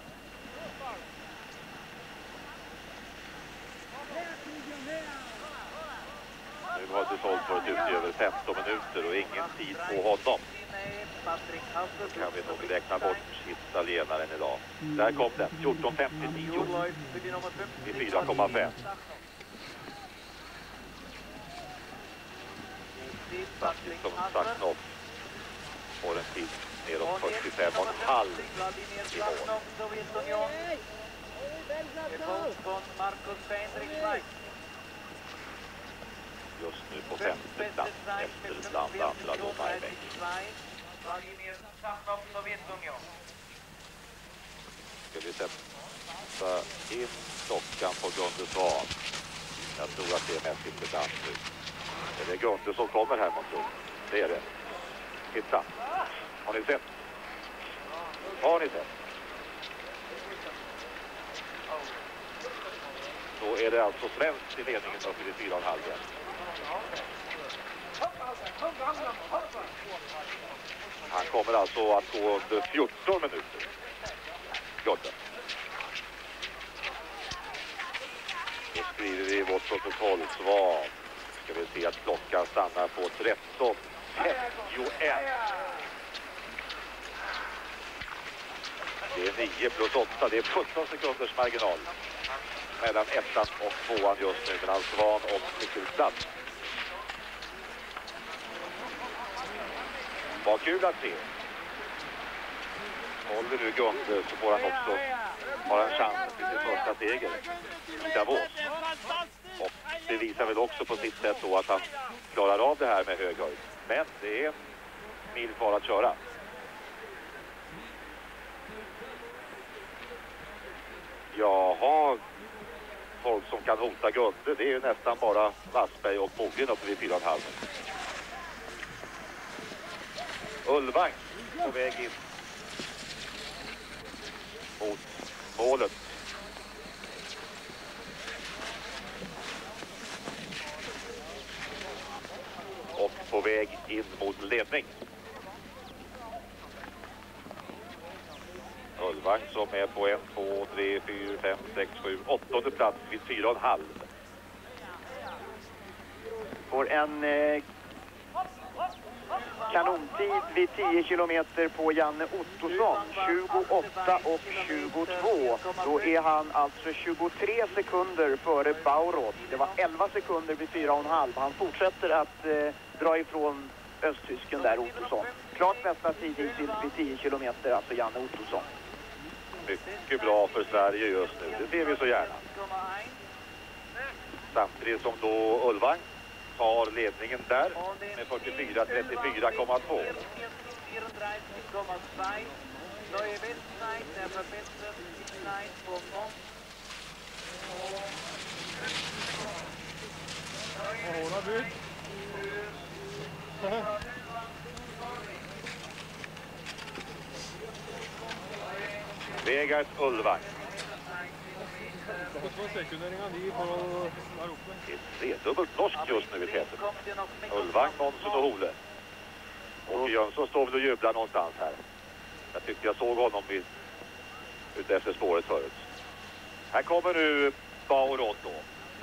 S3: Nu har Desolt varit ute i över femton minuter och ingen tid på honom. Då kan vi nog räkna bort italienaren idag. Där kom den, fjorton femtionio i fyra komma fem. Samtidigt som Sachnov får en tid neråt fyrtiofem och en halv i mål. Just nu på femte plats efter bland andra då Majbäck. Ska vi sätta in klockan på Gunde Svan? Jag tror att det är mest intressant nu. Det är Gunde som kommer här mot tro. Det är det. Titta. Har ni sett? Har ni sett? Då är det alltså svenskt i ledningen upp i fyra och en halv. Han kommer alltså att gå under fjorton minuter. Gunde. Då skriver vi vårt protokollsvar. Ska vi se att klockan stannar på tretton femtioett. Det är nio plus åtta, det är sjutton sekunders marginal mellan ettan och tvåan just nu, mellan Svan och Mikkelstad. Vad kul att se. Håller nu Gunde så får han också har en chans till sin första seger i Davos. Och det visar väl också på sitt sätt då att han klarar av det här med hög höjd. Men det är en mil kvar att köra. Jaha, folk som kan hota Gunde, det är ju nästan bara Wassberg och Mogren uppe vid fyra och en halv. Ulvang på väg in mot målet. Och på väg in mot ledning. Ulvang som är på en, två, tre, fyra, fem, sex, sju, åttonde plats vid fyra och en halv.
S4: Får en eh, kanontid vid tio kilometer på Janne Ottosson, tjugoåtta och tjugotvå. Då är han alltså tjugotre sekunder före Bauroth. Det var elva sekunder vid fyra och en halv. Han fortsätter att eh, dra ifrån östtysken där, Ottosson. Klart bästa tid vid tio kilometer, alltså Janne Ottosson.
S3: Mycket bra för Sverige just nu, det ser vi så gärna. Samtidigt som då Ulvang tar ledningen där med fyrtiofyra trettiofyra komma två. Vegard Ulvang. Det är tredubbelt norsk just nu i täten. Ulvang, Månsson och Hole. Och Jönsson står väl och jublar någonstans här. Jag tyckte jag såg honom vid, ute efter spåret förut. Här kommer nu Bauroth då.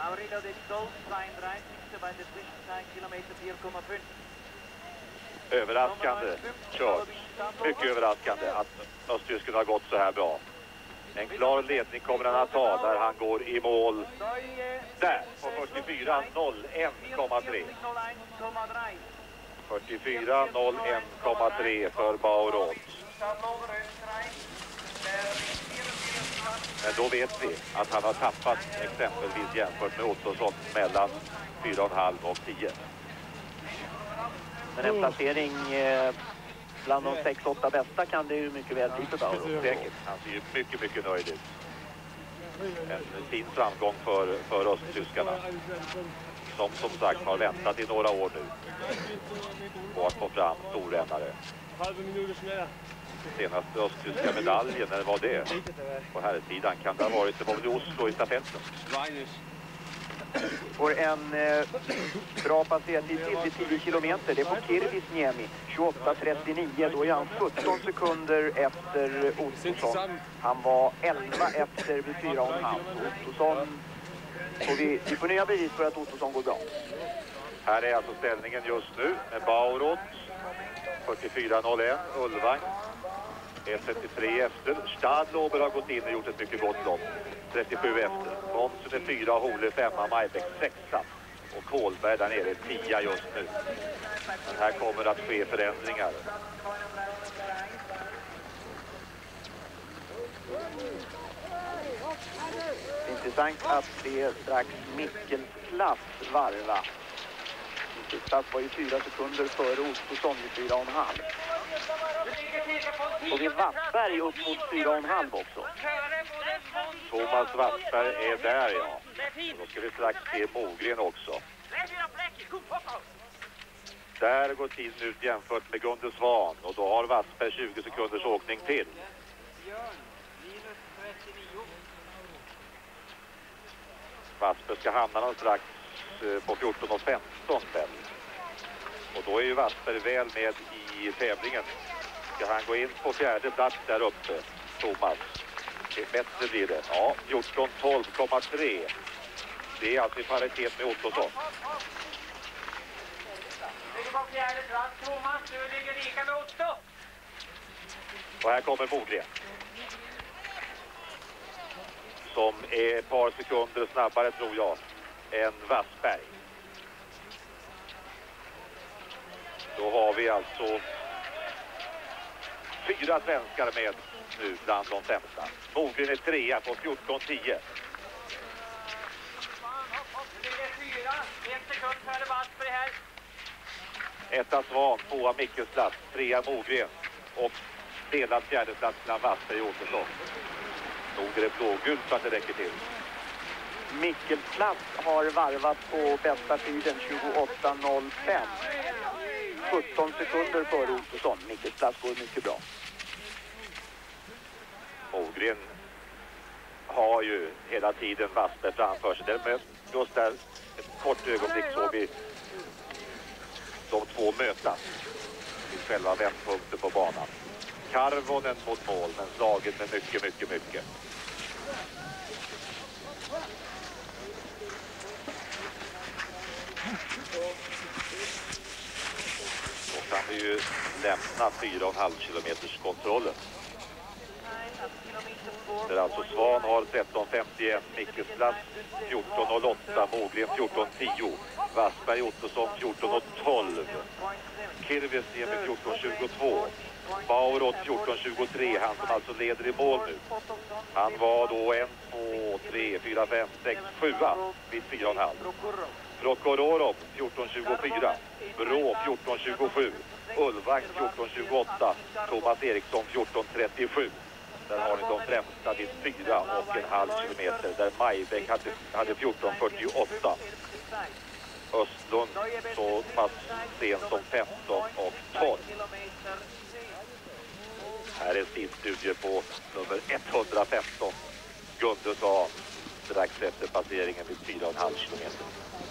S3: Överraskande kört. Mycket överraskande att östtysken har gått så här bra. En klar ledning kommer han att ta där han går i mål där på fyrtiofyra noll ett komma tre. fyrtiofyra noll ett komma tre för Bauroth. Men då vet vi att han har tappat exempelvis jämfört med Ottosson mellan fyra och en halv och tio.
S4: Men en placering eh, bland de sex åtta bästa kan det ju mycket väl bli för Bauroth.
S3: Säkert. Han ser ju mycket, mycket nöjd ut. En fin framgång för, för östtyskarna. Som som sagt har väntat i några år nu på att få fram storrännare. Senaste östtyska medaljen, eller vad det är på herrsidan, kan det ha varit, det var väl i Oslo i stafetten.
S4: Får en eh, bra passertid till vid tio kilometer. Det är på Kirvisniemi, tjugoåtta trettionio. Då är han sjutton sekunder efter Ottosson. Han var elva efter vid fyra och en halv. Ottosson, och vi, vi får nya bevis för att Ottosson går bra.
S3: Här är alltså ställningen just nu med Bauroth fyrtiofyra noll ett, Ulvang är trettiotre efter. Stadlober har gått in och gjort ett mycket gott lopp. trettiosju efter. Månsson är fyra, Hole femma, Majbäck sexa. Och Kålberg där nere är tia just nu. Men här kommer att ske förändringar.
S4: Intressant att det strax Mikkels klass varva. Mikkels klass var ju fyra sekunder före Ottosson i fyra och en halv. Och det är Wassberg upp mot fyra och en halv också.
S3: Thomas Wassberg är där, ja. Och då ska vi strax se Mogren också. Där går tiden ut jämfört med Gunde Svan. Och då har Wassberg tjugo sekunders åkning till. Wassberg ska hamna någon strax på fjorton och femton väl. Och då är ju Wassberg väl med i tävlingen. Ska han gå in på fjärde plats där uppe, Thomas? Det bättre blir det. Ja, fjorton tolv komma tre. Det är alltså i paritet med Ottosson.
S2: Ligger på fjärde plats, Thomas. Du ligger lika med Otto.
S3: Och här kommer Mogren. Som är ett par sekunder snabbare, tror jag, än Wassberg. Då har vi alltså fyra svenskar med nu bland de sämsta. Mogren är trea på fjorton tio.
S2: Det ligger fyra, en sekund före Wassberg här.
S3: Etta Svan, tvåa Mikkelsplats, trea Mogren och delad fjärdeplats bland Wassberg och Åkesson. Nog är det blågult så att det räcker till.
S4: Mikkelsplats har varvat på bästa tiden tjugoåtta noll fem. sjutton sekunder före Ottosson. Mickes plats går mycket bra.
S3: Mogren har ju hela tiden Wassberg framför sig. Men just där, ett kort ögonblick såg vi de två mötas i själva vändpunkten på banan. Karvonen mot mål, men slaget med mycket, mycket, mycket. Då kan vi ju lämna fyra komma fem kilometers kontrollen. Där alltså Svan har tretton femtioett, Mickes plats fjorton noll åtta, Mogren fjorton tio, Wassberg Ottosson fjorton tolv, Kirvesi med fjorton tjugotvå, Bauroth fjorton tjugotre, han som alltså leder i mål nu. Han var då en, två, tre, fyra, fem, sex, sju vid fyra komma fem. Prokhorov fjorton tjugofyra, Brå fjorton tjugosju, Ulvang fjorton tjugoåtta, Thomas Eriksson fjorton trettiosju. Där har ni de främsta vid fyra och en halv kilometer, där Majbäck hade, hade fjorton fyrtioåtta. Östlund så pass sent som femton och tolv. Här är sin studie på nummer etthundrafemton. Gundersson strax efter passeringen vid fyra komma fem kilometer.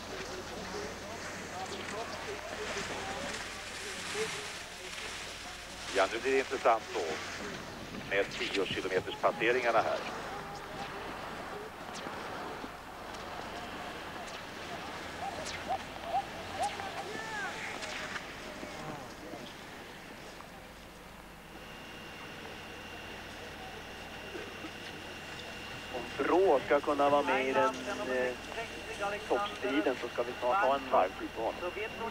S3: Ja, nu blir det intressant då med tio kilometers passeringarna här.
S4: Om Brå ska kunna vara med i den eh, toppstriden så ska vi snart ha en varvtid på honom.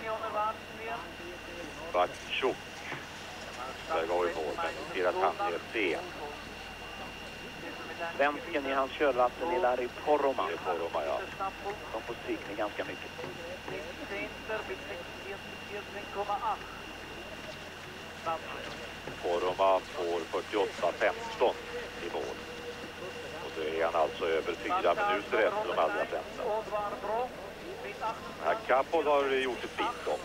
S3: Baktjuk. Där var i mål, men ser att han är sen.
S4: Svensken i hans kölvatten är Larry Poromaa.
S3: Det är Poromaa, ja.
S4: De får stryk med ganska mycket.
S3: Poromaa får fyrtioåtta femton i mål. Och då är han alltså över fyra minuter efter de allra främsta. Här Kapol har gjort ett fint stopp.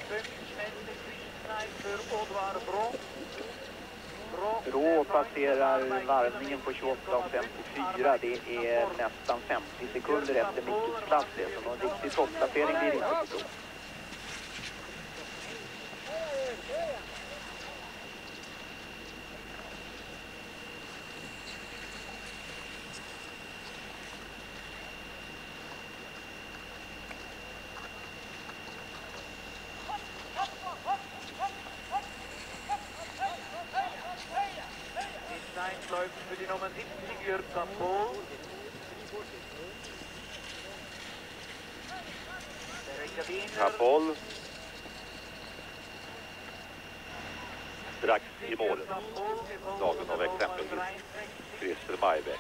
S4: Brå passerar varvningen på tjugoåtta femtiofyra. Det är nästan femtio sekunder efter Mickes plats. Det är så någon riktig toppplacering blir det inte på Brå.
S2: Für die Nummer siebzig, Jörg Kapol.
S3: Kapol. Strax i målet. Dagen av exempelvis Christer Majbäck.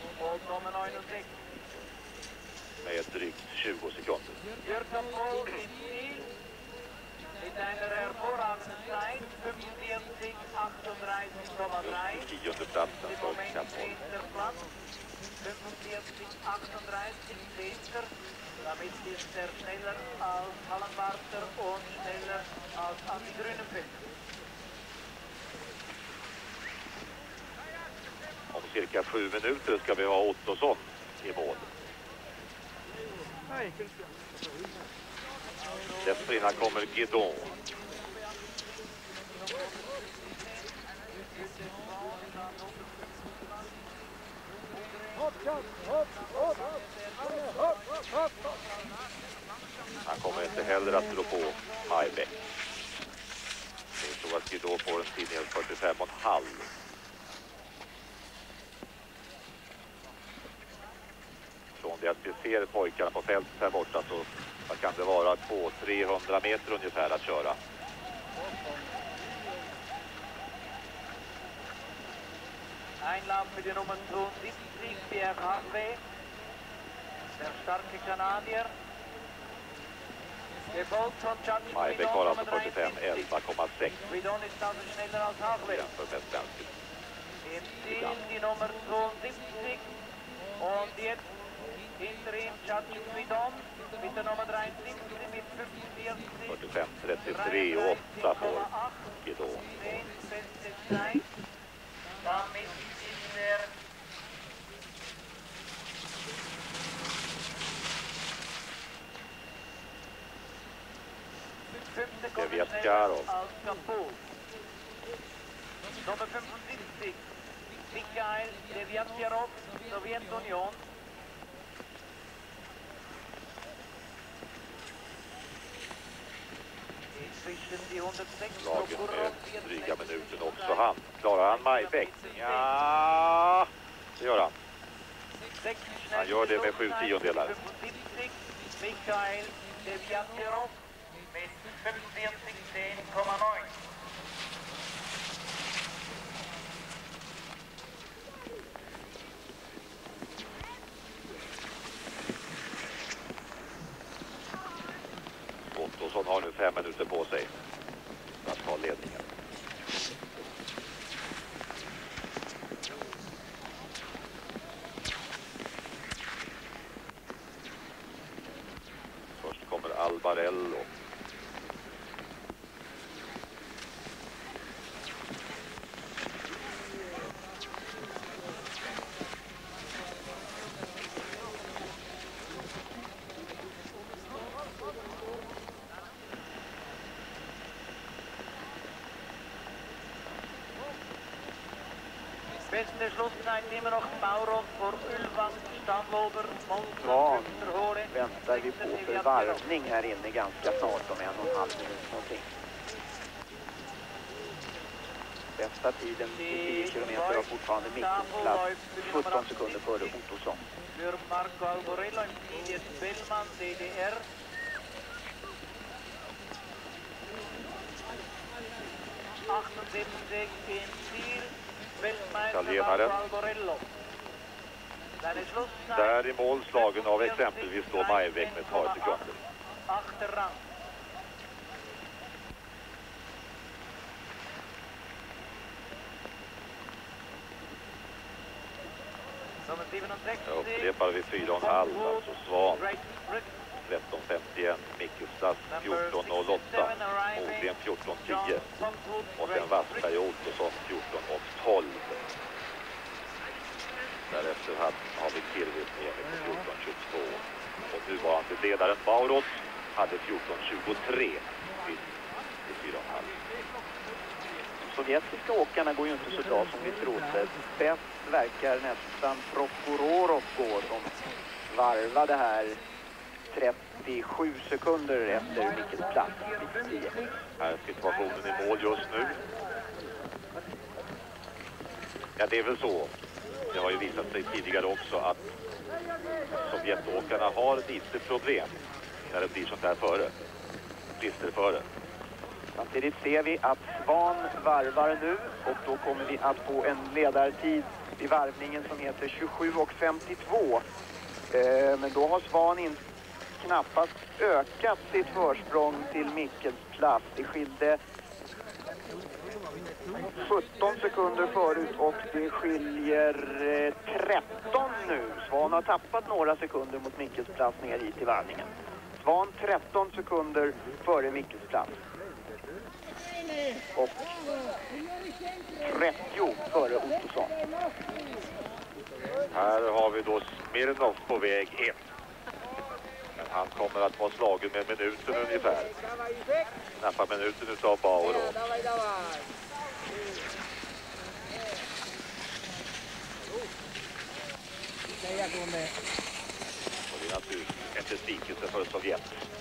S3: Med drygt tjugo sekunder.
S2: Jörg Kapol mit einer hervorragenden Zeit, fünfundvierzig achtunddreißig Komma drei.
S3: Tionde platsen för Kapol.
S2: fünfundvierzig achtunddreißig Meter. Damit ist er schneller als Hallenwarter und schneller als Andi Grünenfeld.
S3: Om cirka sju minuter ska vi ha Ottosson i mål. Dessförinnan kommer Guidon. Han kommer inte heller att slå på Majbäck. Jag tror att Guidon får en tid ner fyrtiofem och en halv. Från det att vi ser pojkarna på fältet här borta så vad kan det vara två till trehundra meter ungefär att köra.
S2: Einlauf für die Nummer zweiundsiebzig, Pierre Harvey, der starke Kanadier. Gefolgt von Chuck
S3: Majbäck har alltså fyrtiofem elva komma sex.
S2: Guidon ist also schneller als Harvey.
S3: Jämför med svensken.
S2: Im Ziel die Nummer zweiundsiebzig und jetzt Hinterin Chachu Vidon, mit der Nummer dreiundsiebzig, mit fünfundvierzig.
S3: fyrtiofem trettiotre och åtta får Guidon.
S2: Den beste Zeit. Damit ist der fünf Sekunden schneller als Kaput. Nummer fünfundsiebzig, Mikhail Devyatjarov, Sowjetunion. Inzwischen die hundertsex.
S3: Lagen med dryga minuten också han. Klarar han Majbäck? Ja, det gör han. Han gör det med sju tiondelar.
S2: Mikhail Devyatjarov med femhundrasextio komma nio.
S3: Ottosson har nu fem minuter på sig att ta ledningen. Först kommer Albarello.
S2: Beste Schlusszeit immer noch Mauron för Ulvan, Stamlober,
S4: Svan
S2: Monster,
S4: väntar vi på för varvning här inne ganska snart om en och en halv minut någonting. Bästa tiden i tio kilometer har fortfarande Mikkelplats, sjutton sekunder före Ottosson.
S2: För Marco Alborello, Tidiet Bellman, D D R. achtundsiebzig in Ziel.
S3: Italienaren. Där i mål slagen av exempelvis då Majbäck med ett par sekunder. Jag upprepar vi fyra och en halv, alltså Svan tretton femtioen, Mikkelplats fjorton noll åtta, Mogren fjorton tio och sen Wassberg och Ottosson fjorton tolv. Därefter har vi Kirvis med på fjorton tjugotvå och nuvarande ledaren Bauros hade fjorton tjugotre till fyra och en halv.
S4: De sovjetiska åkarna går ju inte så bra som vi trodde. Bäst verkar nästan Prokhorov gå. De varvade här trettiosju sekunder efter Mikkelplats.
S3: Här är situationen i mål just nu. Ja, det är väl så. Det har ju visat sig tidigare också att Sovjetåkarna har lite problem när det blir sånt här före. Blister före.
S4: Samtidigt ser vi att Svan varvar nu och då kommer vi att få en ledartid i varvningen som heter tjugosju femtiotvå. Eh, men då har Svan inte knappast ökat sitt försprång till Mikkelplats. Det skilde sjutton sekunder förut och det skiljer tretton nu. Svan har tappat några sekunder mot Mikkelplats ner hit i varvningen. Svan tretton sekunder före Mikkelplats. Och trettio före Ottosson.
S3: Här har vi då Smirnov på väg in. Men han kommer att vara slagen med minuten ungefär. Knappa minuten utav Bauer. Och det är naturligtvis en besvikelse för Sovjet.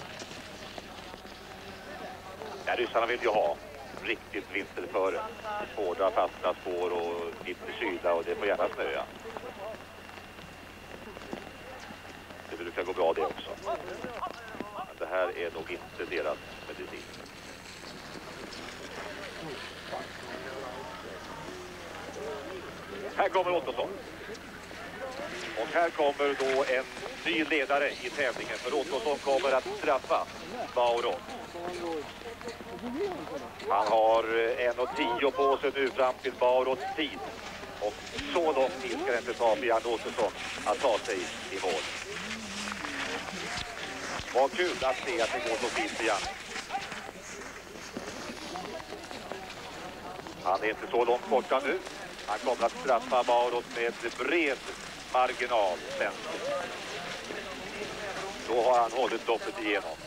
S3: Ja, ryssarna vill ju ha riktigt vinterföre. Hårda fasta spår och lite kyla och det får gärna snöa. Det brukar gå bra det också. Men det här är nog inte deras medicin. Här kommer Ottosson. Och här kommer då en ny ledare i tävlingen. För Ottosson kommer att straffa Bauer. Han har en och tio på sig nu fram till Bauers tid. Och så lång tid ska det inte ta för Jan Ottosson att ta sig i mål. Vad kul att se att det går så fint igen. Han är inte så långt borta nu. Han kommer att straffa Bauros med bred marginal. Då har han hållit loppet igenom.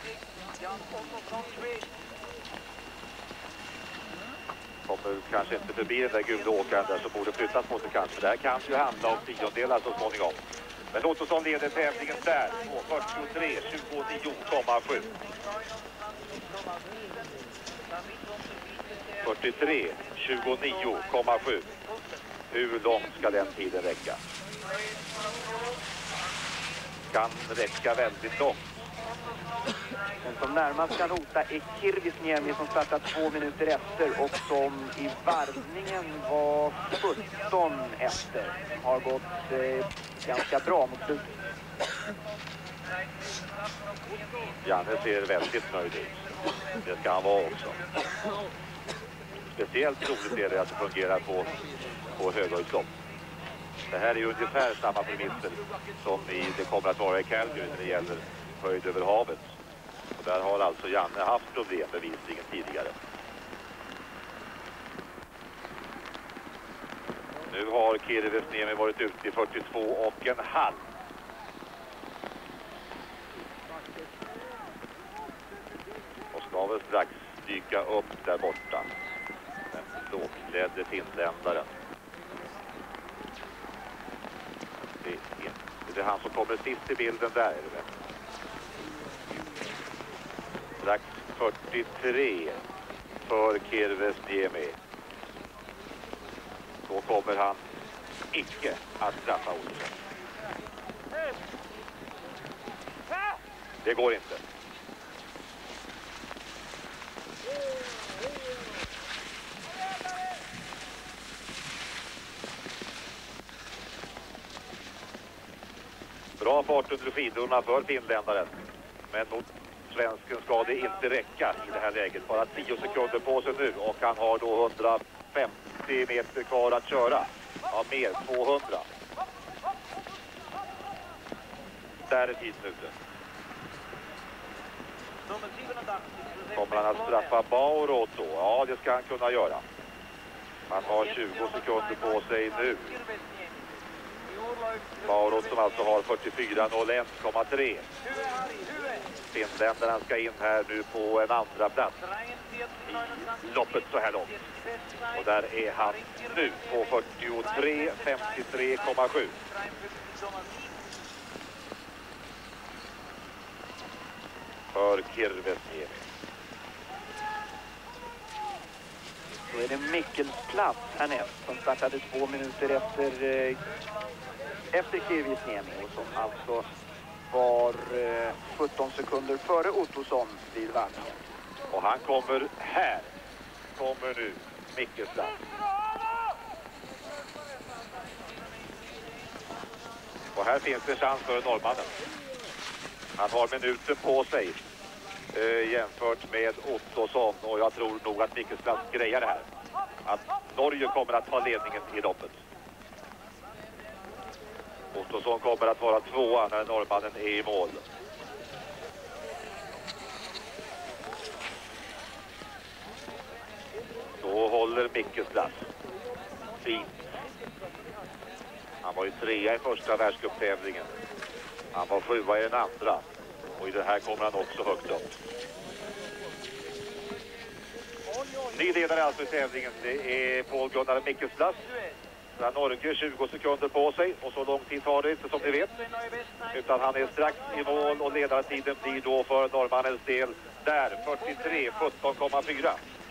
S3: Kommer kanske inte förbi den där gula åkaren där som borde flyttas mot det kanske. Det här kan ju handla om tiondelar så småningom. Men Ottosson leder tävlingen där på fyrtiotre tjugonio komma sju. fyrtiotre tjugonio komma sju. Hur långt ska den tiden räcka? Kan räcka väldigt långt.
S4: Den som närmast kan hota är Kirvisniemi som startar två minuter efter och som i varvningen var sjutton efter. Har gått eh, ganska bra mot slutet.
S3: Janne ser väldigt nöjd ut. Det ska han vara också. Speciellt roligt är det att det fungerar på, på höghöjdslopp. Det här är ju ungefär samma premisser som i, det kommer att vara i Calgary när det gäller höjd över havet. Och där har alltså Janne haft problem med visningen tidigare. Nu har Kirvisniemi varit ute i fyrtiotvå och en halv. Och ska väl strax dyka upp där borta. Den blåklädde finländaren. Det är, det är han som kommer sist i bilden där, är det väl? Strax fyrtiotre för Kirvisniemi. Då kommer han icke att straffa Olsson. Det går inte. Bra fart under skidorna för finländaren. Men mot svensken ska det inte räcka i det här läget. Bara tio sekunder på sig nu och han har då hundrafemtio meter kvar att köra. Ja, mer, tvåhundra. Där är tiden ute. Kommer han att straffa Bauros då? Ja, det ska han kunna göra. Han har tjugo sekunder på sig nu. Bauros som alltså har fyrtiofyra noll ett komma tre. Finländarna ska in här nu på en andra plats i loppet så här långt. Och där är han nu på fyrtiotre femtiotre komma sju. För Kirvisniemi.
S4: Då är det Mikkelsplats härnäst som startade två minuter efter, eh, efter Kirvisniemi och som alltså var eh, sjutton sekunder före Ottosson vid varvningen.
S3: Och han kommer här. Kommer nu Mikkelsplats. Och här finns det chans för norrmannen. Han har minuten på sig eh, jämfört med Ottosson. Och jag tror nog att Mikkelsplats grejar det här. Att Norge kommer att ta ledningen i loppet. Ottosson kommer att vara tvåa när norrmannen är i mål. Då håller Mikkelsplats. Fint. Han var ju trea i första världscuptävlingen. Han var sjua i den andra. Och i det här kommer han också högt upp. Ny ledare alltså i tävlingen. Det är Paul-Gunnar Mikkelsplats. Där Norge tjugo sekunder på sig. Och så lång tid tar det inte som ni vet. Utan han är strax i mål. Och ledartiden blir då för norrmannens del. Där fyrtiotre sjutton komma fyra.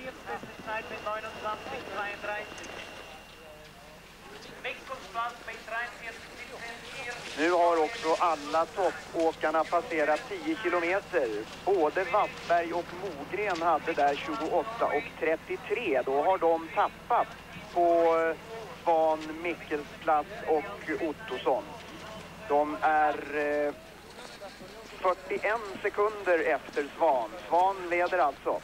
S4: Nu har också alla toppåkarna passerat tio kilometer. Både Wassberg och Mogren hade där tjugoåtta och trettiotre. Då har de tappat på Svan, Mikkelsplats och Ottosson. De är eh, fyrtioen sekunder efter Svan. Svan leder alltså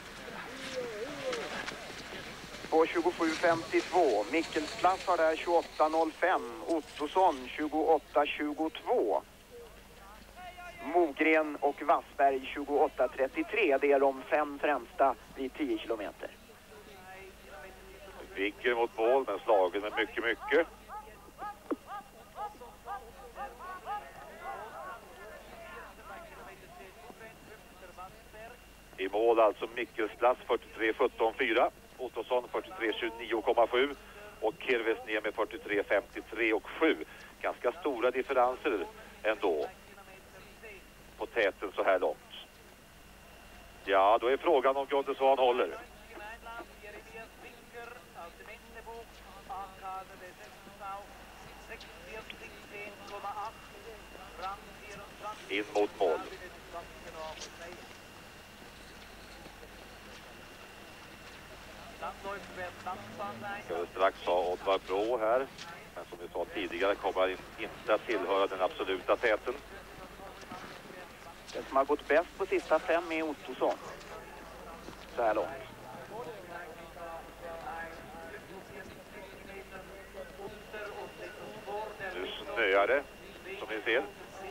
S4: på tjugosju femtiotvå. Mikkelsplats har där tjugoåtta noll fem. Ottosson tjugoåtta tjugotvå. Mogren och Wassberg tjugoåtta trettiotre. Det är de fem främsta vid tio kilometer.
S3: Vigger mot mål men slagen med mycket, mycket. I mål alltså Mikkelsklass fyrtiotre sjutton fyra, Ottosson fyrtiotre tjugonio komma sju och Kirves ner med fyrtiotre femtiotre och sju. Ganska stora differenser ändå på täten så här långt. Ja, då är frågan om Gunde Svan håller. In mot mål. Ska vi strax ha Oddvar Brå här. Men som vi sa tidigare kommer han inte att tillhöra den absoluta täten.
S4: Den som har gått bäst på sista fem är Ottosson. Så här långt.
S3: Nu snöar det, som ni ser.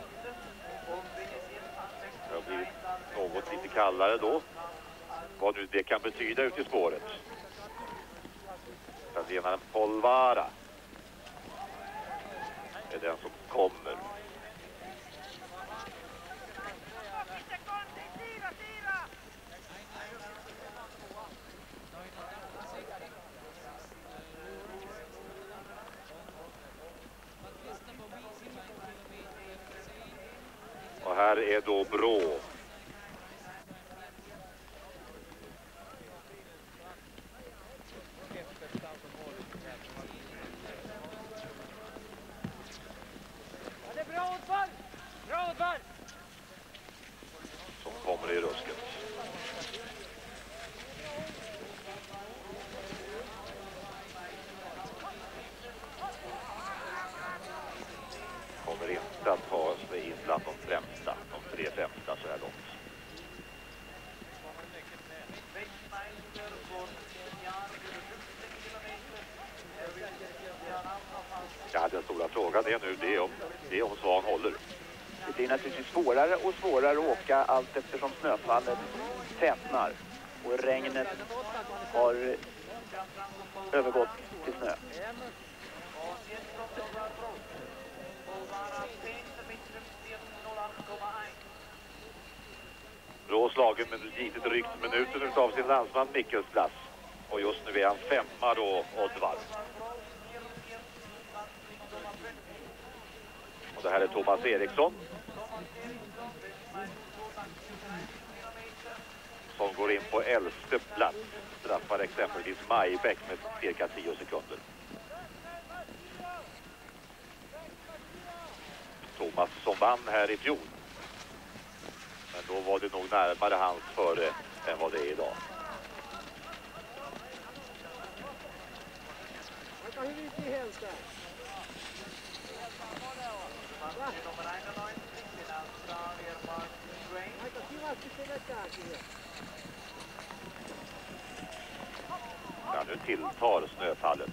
S3: Det har blivit något lite kallare då. Vad nu det kan betyda ut i spåret. Italienaren Polvara är den som kommer. Och här är då Brå. Som kommer i rusket. Kommer inte att ta sig in bland de främsta, de tre främsta så här långt. Ja, den stora frågan är nu det om, det om Svan håller.
S4: Det blir naturligtvis svårare och svårare att åka allt eftersom snöfallet tätnar och regnet har övergått till snö.
S3: Brå slagen med lite drygt minuten utav sin landsman Mikkelsklass. Och just nu är han femma då, Oddvar. Och det här är Thomas Eriksson. Som går in på elfte plats. Straffar exempelvis Majbäck med cirka tio sekunder. Thomas som vann här i fjol. Men då var det nog närmare hans före än vad det är idag. Ja, nu tilltar snöfallet.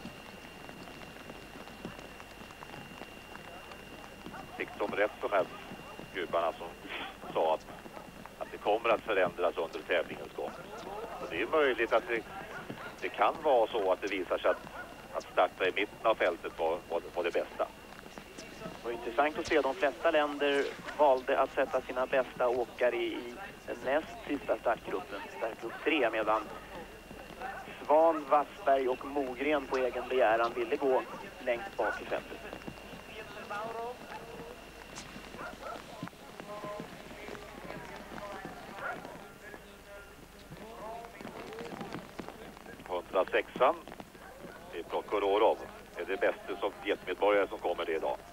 S3: Fick de rätt som här gubbarna som sa att, att det kommer att förändras under tävlingens gång. Så det är möjligt att det, det kan vara så att det visar sig att, att starta i mitten av fältet var, var, var det bästa.
S4: Det var intressant att se. De flesta länder valde att sätta sina bästa åkare i den näst sista startgruppen, startgrupp tre, medan Svan, Wassberg och Mogren på egen begäran ville gå längst bak i fältet.
S3: hundrasexan i Prokhorov är det bästa Sovjetmedborgare som kommer det idag.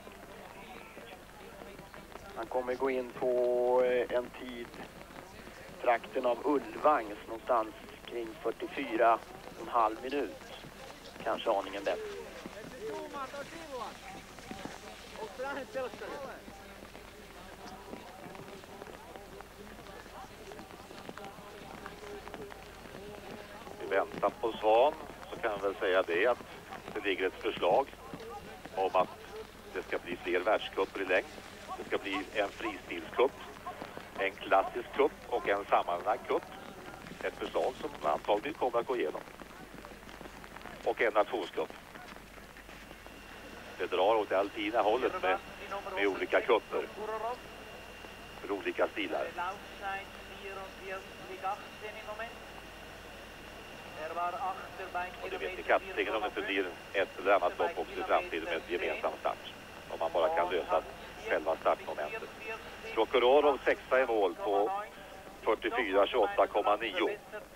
S4: Han kommer gå in på en tid trakten av Ullvangs någonstans kring fyrtiofyra och en halv minut. Kanske aningen bättre.
S3: I väntan på Svan så kan jag väl säga det att det ligger ett förslag om att det ska bli fler världscuper i längd. Det ska bli en fristilscup, en klassisk cup och en sammanlagd cup. Ett förslag som antagligen kommer att gå igenom. Och en nationscup. Det drar åt det alpina hållet med, med olika kupper. För olika stilar. Och det vet ni kastningen om det inte blir ett eller annat lopp också i framtiden med ett gemensam start. Om man bara kan lösa själva startmomentet. Prokurorov sexa i mål på fyrtiofyra tjugoåtta komma nio.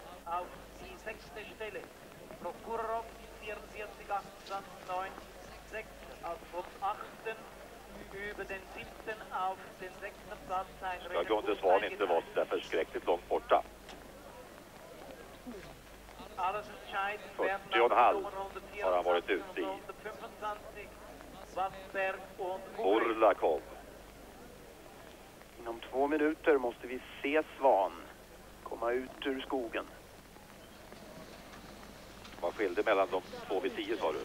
S3: Ska Gunde Svan inte vara så där förskräckligt långt borta. fyrtio komma fem har han varit ute i. Orla kom.
S4: Inom två minuter måste vi se Svan komma ut ur skogen.
S3: Vad skilde mellan de två vid tio, sa du?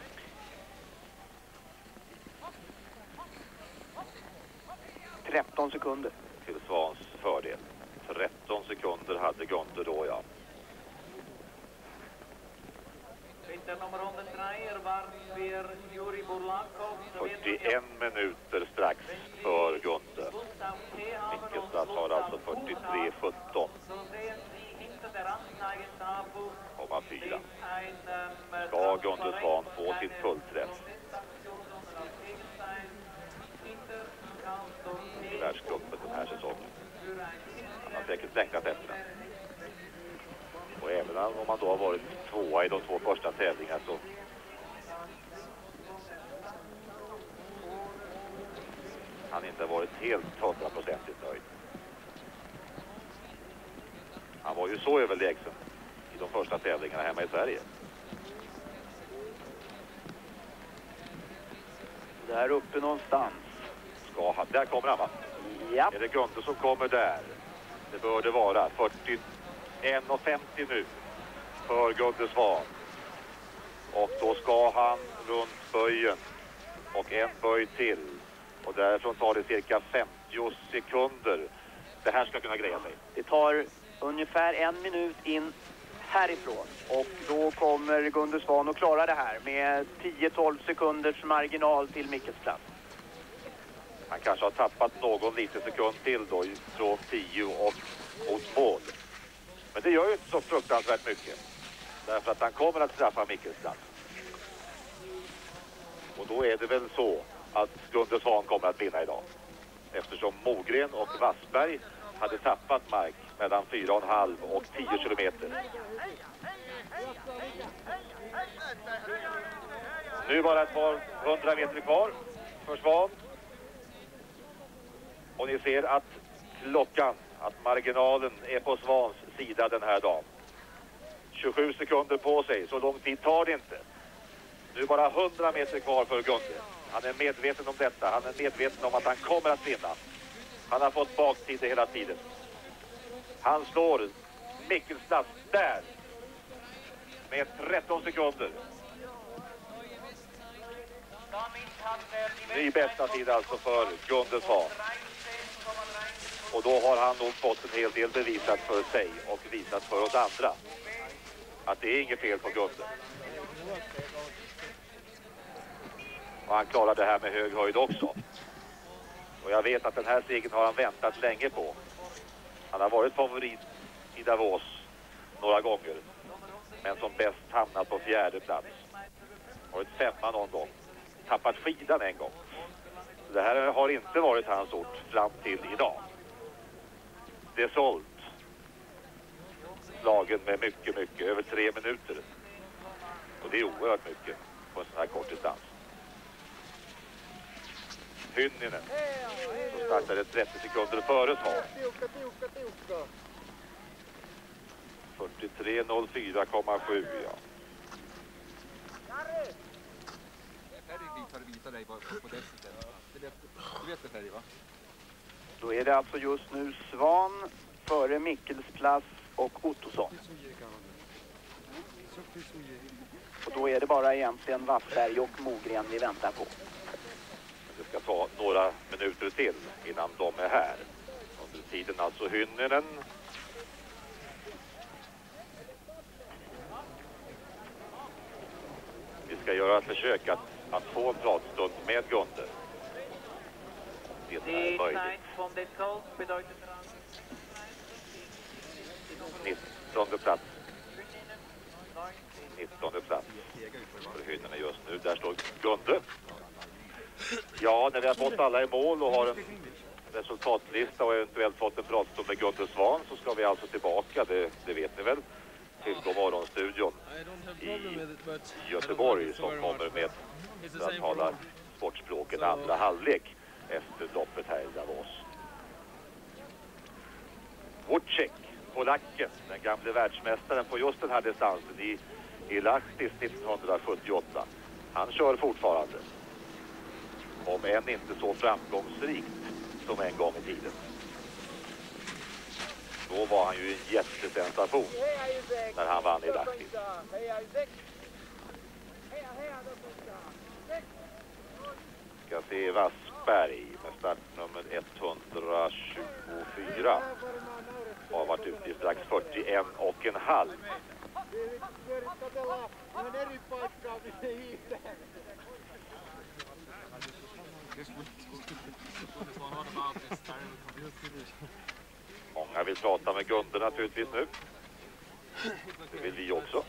S4: tretton sekunder.
S3: Till Svans fördel. tretton sekunder hade Gunde då, ja. fyrtioen minuter strax för Gunde. Mikkelstad har alltså fyrtiotre sjutton komma fyra. Ska Gunde Svan få sin fullträff i världscupen den här säsongen? Han har säkert längtat efter den. Och även om man då har varit tvåa i de två första tävlingarna så han inte har varit helt hundraprocentigt nöjd. Han var ju så överlägsen i de första tävlingarna hemma i Sverige.
S4: Där uppe någonstans.
S3: Ska han, där kommer han, va?
S4: Ja.
S3: Är det Gunde som kommer där? Det bör det vara. fyrtioen komma femtio nu för Gunde Svan. Och då ska han runt böjen. Och en böj till. Och därifrån tar det cirka femtio sekunder. Det här ska kunna greja sig.
S4: Det tar ungefär en minut in härifrån. Och då kommer Gunde Svan att klara det här med tio tolv sekunders marginal till Mikkelsplats.
S3: Han kanske har tappat någon liten sekund till då från tio och mot mål. Men det gör ju inte så fruktansvärt mycket. Därför att han kommer att straffa Mikkelsplats. Och då är det väl så att Gunde Svan kommer att vinna idag. Eftersom Mogren och Wassberg hade tappat mark mellan fyra komma fem och tio kilometer. Nu bara ett par hundra meter kvar för Svan. Och ni ser att klockan, att marginalen är på Svans sida den här dagen. tjugosju sekunder på sig, så lång tid tar det inte. Nu bara hundra meter kvar för Gunde. Han är medveten om detta, han är medveten om att han kommer att vinna. Han har fått baktid hela tiden. Han slår Mikkelsplats där med tretton sekunder. Ny bästa tid alltså för Gunde Svan. Och då har han nog fått en hel del bevisat för sig och visat för oss andra att det är inget fel på Gunde. Och han klarar det här med hög höjd också. Och jag vet att den här segern har han väntat länge på. Han har varit favorit i Davos några gånger. Men som bäst hamnat på fjärde plats. Varit femma någon gång. Tappat skidan en gång. Så det här har inte varit hans ort fram till idag. Det är sålt. Slagen med mycket, mycket. Över tre minuter. Och det är oerhört mycket på en sån här kort distans. Hynninen. Så startade trettio sekunder före Svan. fyrtiotre noll fyra komma sju, ja.
S4: Då är det alltså just nu Svan före Mikkelsplats och Ottosson. Och då är det bara egentligen Wassberg och Mogren vi väntar på.
S3: Det ska ta några minuter till innan de är här. Under tiden alltså Hynninen. Vi ska göra ett försök att, att få en pratstund med Gunde. Det är möjligt. nittonde plats. nittonde plats för Hynninen just nu. Där står Gunde. Ja, när vi har fått alla i mål och har en resultatlista och eventuellt fått en pratstund med Gunde Svan så ska vi alltså tillbaka, det, det vet ni väl, till Godmorgonstudion i Göteborg som kommer med, för att tala sportspråket, andra halvlek efter loppet här i Davos. Wojciech, polacken, den gamle världsmästaren på just den här distansen i, i Lahtis nittonhundrasjuttioåtta. Han kör fortfarande. Om än inte så framgångsrikt som en gång i tiden. Då var han ju en jättesensation när han vann i Lahtis. Ska se Wassberg med startnummer etthundratjugofyra. Har varit ute i strax fyrtioen och en halv. Många vill prata med Gunde naturligtvis nu. Det vill vi också.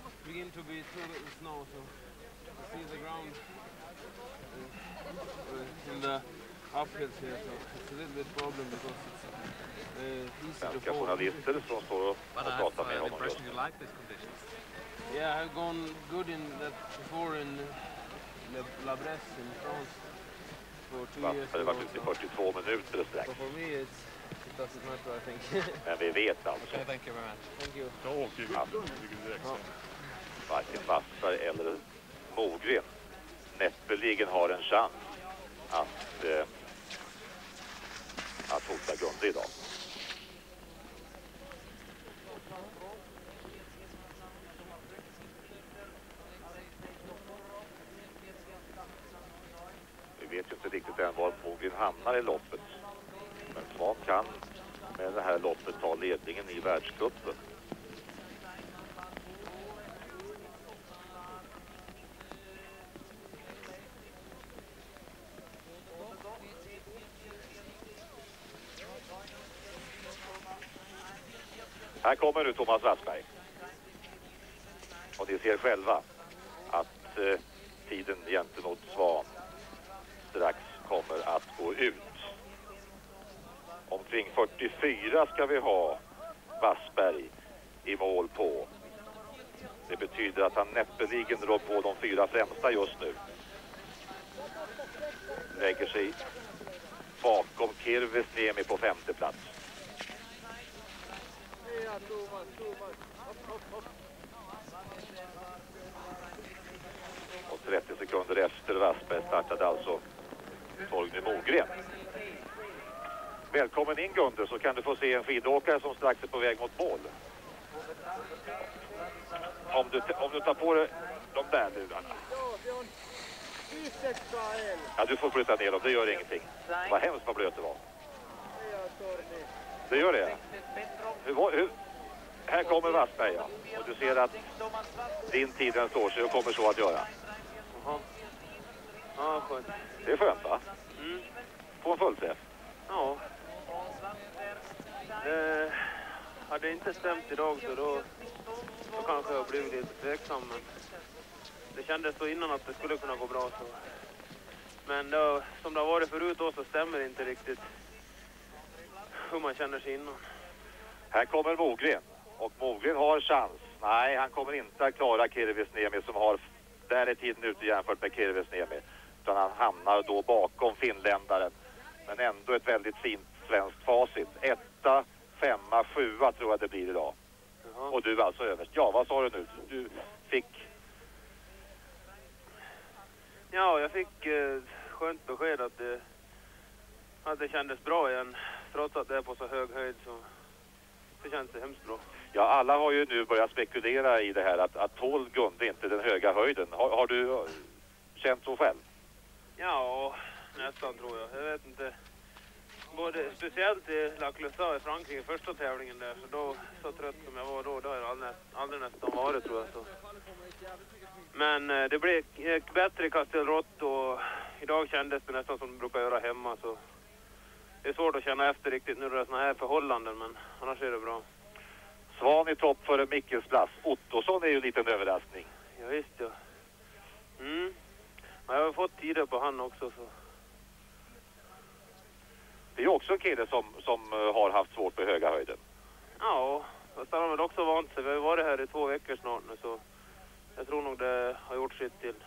S3: Svenska journalister som står och pratar med honom just nu.
S5: Yeah, I've gone good in that before in La Bresse in France for two years.
S3: Det har varit ute i fyrtiotvå minuter strax.
S5: So for me it's, it doesn't matter, I think.
S3: Men vi vet alltså.
S5: Okay, thank you very much. Thank you.
S3: Att varken Wassberg eller Mogren näppeligen har en chans att, eh, att hota Gunde idag. Vi vet ju inte riktigt än var Mogren hamnar i loppet. Men Svan kan med det här loppet ta ledningen i världscupen. Här kommer nu Thomas Wassberg. Och ni ser själva att eh, tiden gentemot Svan strax kommer att gå ut. Omkring fyrtiofyra ska vi ha Wassberg i mål på. Det betyder att han näppeligen rår på de fyra främsta just nu. Lägger sig bakom Kirvesniemi på femte plats. Och trettio sekunder efter Wassberg startade alltså Torgny Mogren. Välkommen in Gunde, så kan du få se en skidåkare som strax är på väg mot mål. Om du, om du tar på dig de där lurarna. Ja, du får flytta ner dem, det gör ingenting. Vad hemskt vad blöt det var. Det gör det. Hur, hur? Här kommer Wassberg, ja. Och du ser att din tid den står sig och kommer så att göra.
S5: Jaha. Ja, skönt.
S3: Det är skönt, va?
S5: Mm.
S3: Få en fullträff.
S5: Ja. Det hade inte stämt idag så då, då kanske jag blev lite tveksam. Men det kändes så innan att det skulle kunna gå bra. Så. Men då, som det har varit förut då, så stämmer det inte riktigt hur man känner sig innan.
S3: Här kommer Mogren. Och Mogren har chans. Nej, han kommer inte att klara Kirvesniemi som har... Där är tiden ute jämfört med Kirvesniemi. Utan han hamnar då bakom finländaren. Men ändå ett väldigt fint svenskt facit. Etta, femma, sjua tror jag det blir idag.
S5: Jaha.
S3: Och du alltså överst. Ja, vad sa du nu? Du fick...
S5: Ja, jag fick eh, skönt besked att det, att det kändes bra igen. Trots att det är på så hög höjd så det känns det hemskt bra.
S3: Ja, alla har ju nu börjat spekulera i det här att, att tål Gunde inte den höga höjden. Har, har du känt så själv?
S5: Ja, nästan tror jag. Jag vet inte. Både, speciellt i La Clusaz i Frankrike, första tävlingen där. Så då, så trött som jag var då, då har jag aldrig, aldrig nästan varit tror jag. Så. Men eh, det blev gick bättre i Castelrott och idag kändes det nästan som det brukar göra hemma. Så det är svårt att känna efter riktigt nu när det är såna här förhållanden, men annars är det bra.
S3: Svan i topp för Mickels plats. Ottosson är ju en liten överraskning.
S5: Ja visst ja. Mm. Ja, jag har fått tider på han också så.
S3: Det är ju också en kille som, som har haft svårt med höga höjden.
S5: Ja, fast han har väl också vant sig. Vi har varit här i två veckor snart nu så jag tror nog det har gjort sitt till.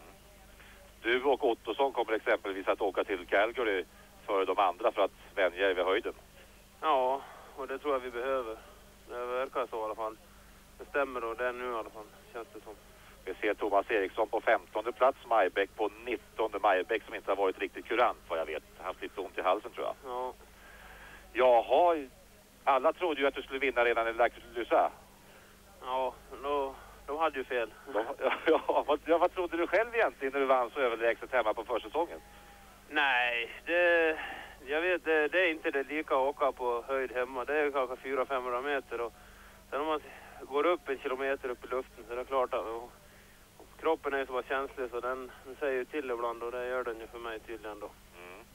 S3: Du och Ottosson kommer exempelvis att åka till Calgary för de andra för att vänja er vid höjden.
S5: Ja, och det tror jag vi behöver. Det verkar så i alla fall. Det stämmer då, det är nu i alla fall, känns det som.
S3: Vi ser Thomas Eriksson på femtonde plats, Majbäck på nittonde. Majbäck som inte har varit riktigt kurant vad jag vet. Haft lite ont i halsen tror jag.
S5: Ja.
S3: Jaha, alla trodde ju att du skulle vinna redan i La Clusaz.
S5: Ja, då, de hade ju fel.
S3: De, ja, vad, ja, vad trodde du själv egentligen när du vann så överlägset hemma på försäsongen?
S5: Nej, det, jag vet, det, det är inte det lika att åka på höjd hemma. Det är kanske fyra till femhundra meter och sen om man går upp en kilometer upp i luften så är det klart att och, och kroppen är så bara känslig så den, den säger ju till ibland och det gör den ju för mig tydligen då.
S3: Mm.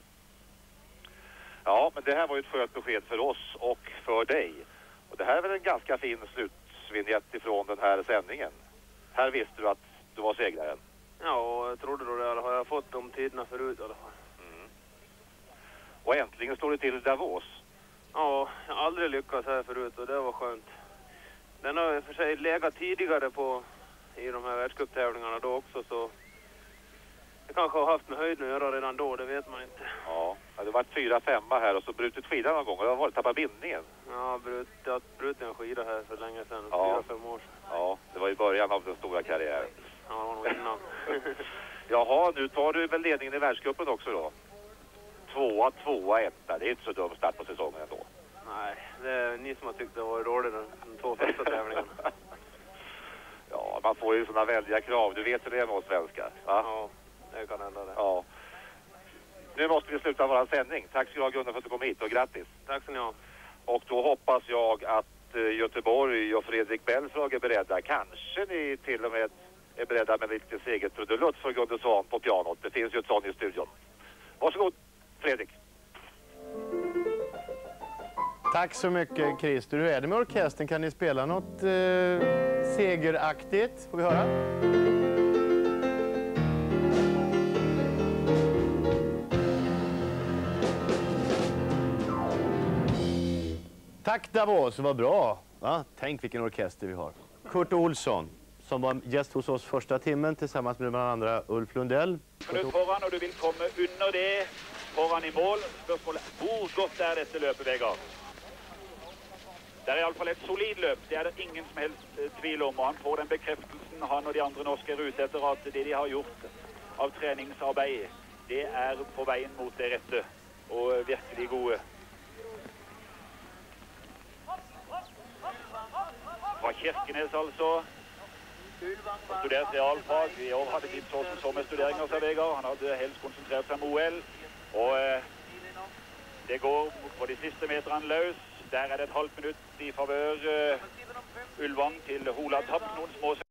S3: Ja, men det här var ju ett skönt besked för oss och för dig. Och det här är väl en ganska fin slutvinjett ifrån den här sändningen. Här visste du att du var segraren.
S5: Ja, och jag trodde då det har jag fått de tiderna förut i alla fall.
S3: Mm. Och äntligen står det till Davos.
S5: Ja, jag har aldrig lyckats här förut och det var skönt. Den har för sig legat tidigare på i de här världscuptävlingarna då också så det kanske har haft med höjden att göra redan då, det vet man inte.
S3: Ja, det har varit fyra femma här och så brutit skidan någon gång och det har varit tappat bindningen.
S5: Ja, brutit, brutit en skida här för länge sedan,
S3: ja.
S5: fyra, fem år sedan.
S3: Ja, det var i början av den stora karriären.
S5: Ja, det var nog innan.
S3: Jaha, nu tar du väl ledningen i världscupen också då? Tvåa, tvåa, etta. Det är inte så dum start på säsongen ändå.
S5: Nej, det är ni som har tyckt det var roligt de, de två första tävlingarna.
S3: Ja, man får ju sådana väldiga krav. Du vet hur det är med oss svenskar. Va?
S5: Ja, det kan hända det.
S3: Ja. Nu måste vi sluta vår sändning. Tack ska du ha Gunnar för att du kom hit och grattis.
S5: Tack så ni ha.
S3: Och då hoppas jag att Göteborg och Fredrik Belfrage är beredda. Kanske ni till och med är beredda med lite segertrudelutt för Gunde Svan på pianot. Det finns ju ett sånt i studion. Varsågod, Fredrik.
S1: Tack så mycket, Christer. Hur är det med orkestern? Kan ni spela något eh, segeraktigt? Får vi höra? Tack Davos, vad bra. Ja, tänk vilken orkester vi har. Kurt Olsson, som var gäst hos oss första timmen tillsammans med bland andra Ulf Lundell.
S6: Minut foran och du vill komma under det. Foran i mål. Spørsmålet, hvor godt er dette løpet, Vegard? Det er i alle fall et solid løp. Det er det ingen som helst eh, tvil om. Og han får den bekreftelsen han og de andre norske er ute etter at det de har gjort av treningsarbeid, det er på veien mot det rette og virkelig gode. Fra Kirkenes altså. Han studerte realfag. I år hadde Tim Thorsen så med studeringer seg, Vegard. Han hadde helst konsentrert seg om O L. Og eh, det går på de siste meterne løs. Der er det et halvt minutt i favør eh, Ulvang til Hola tapt noen små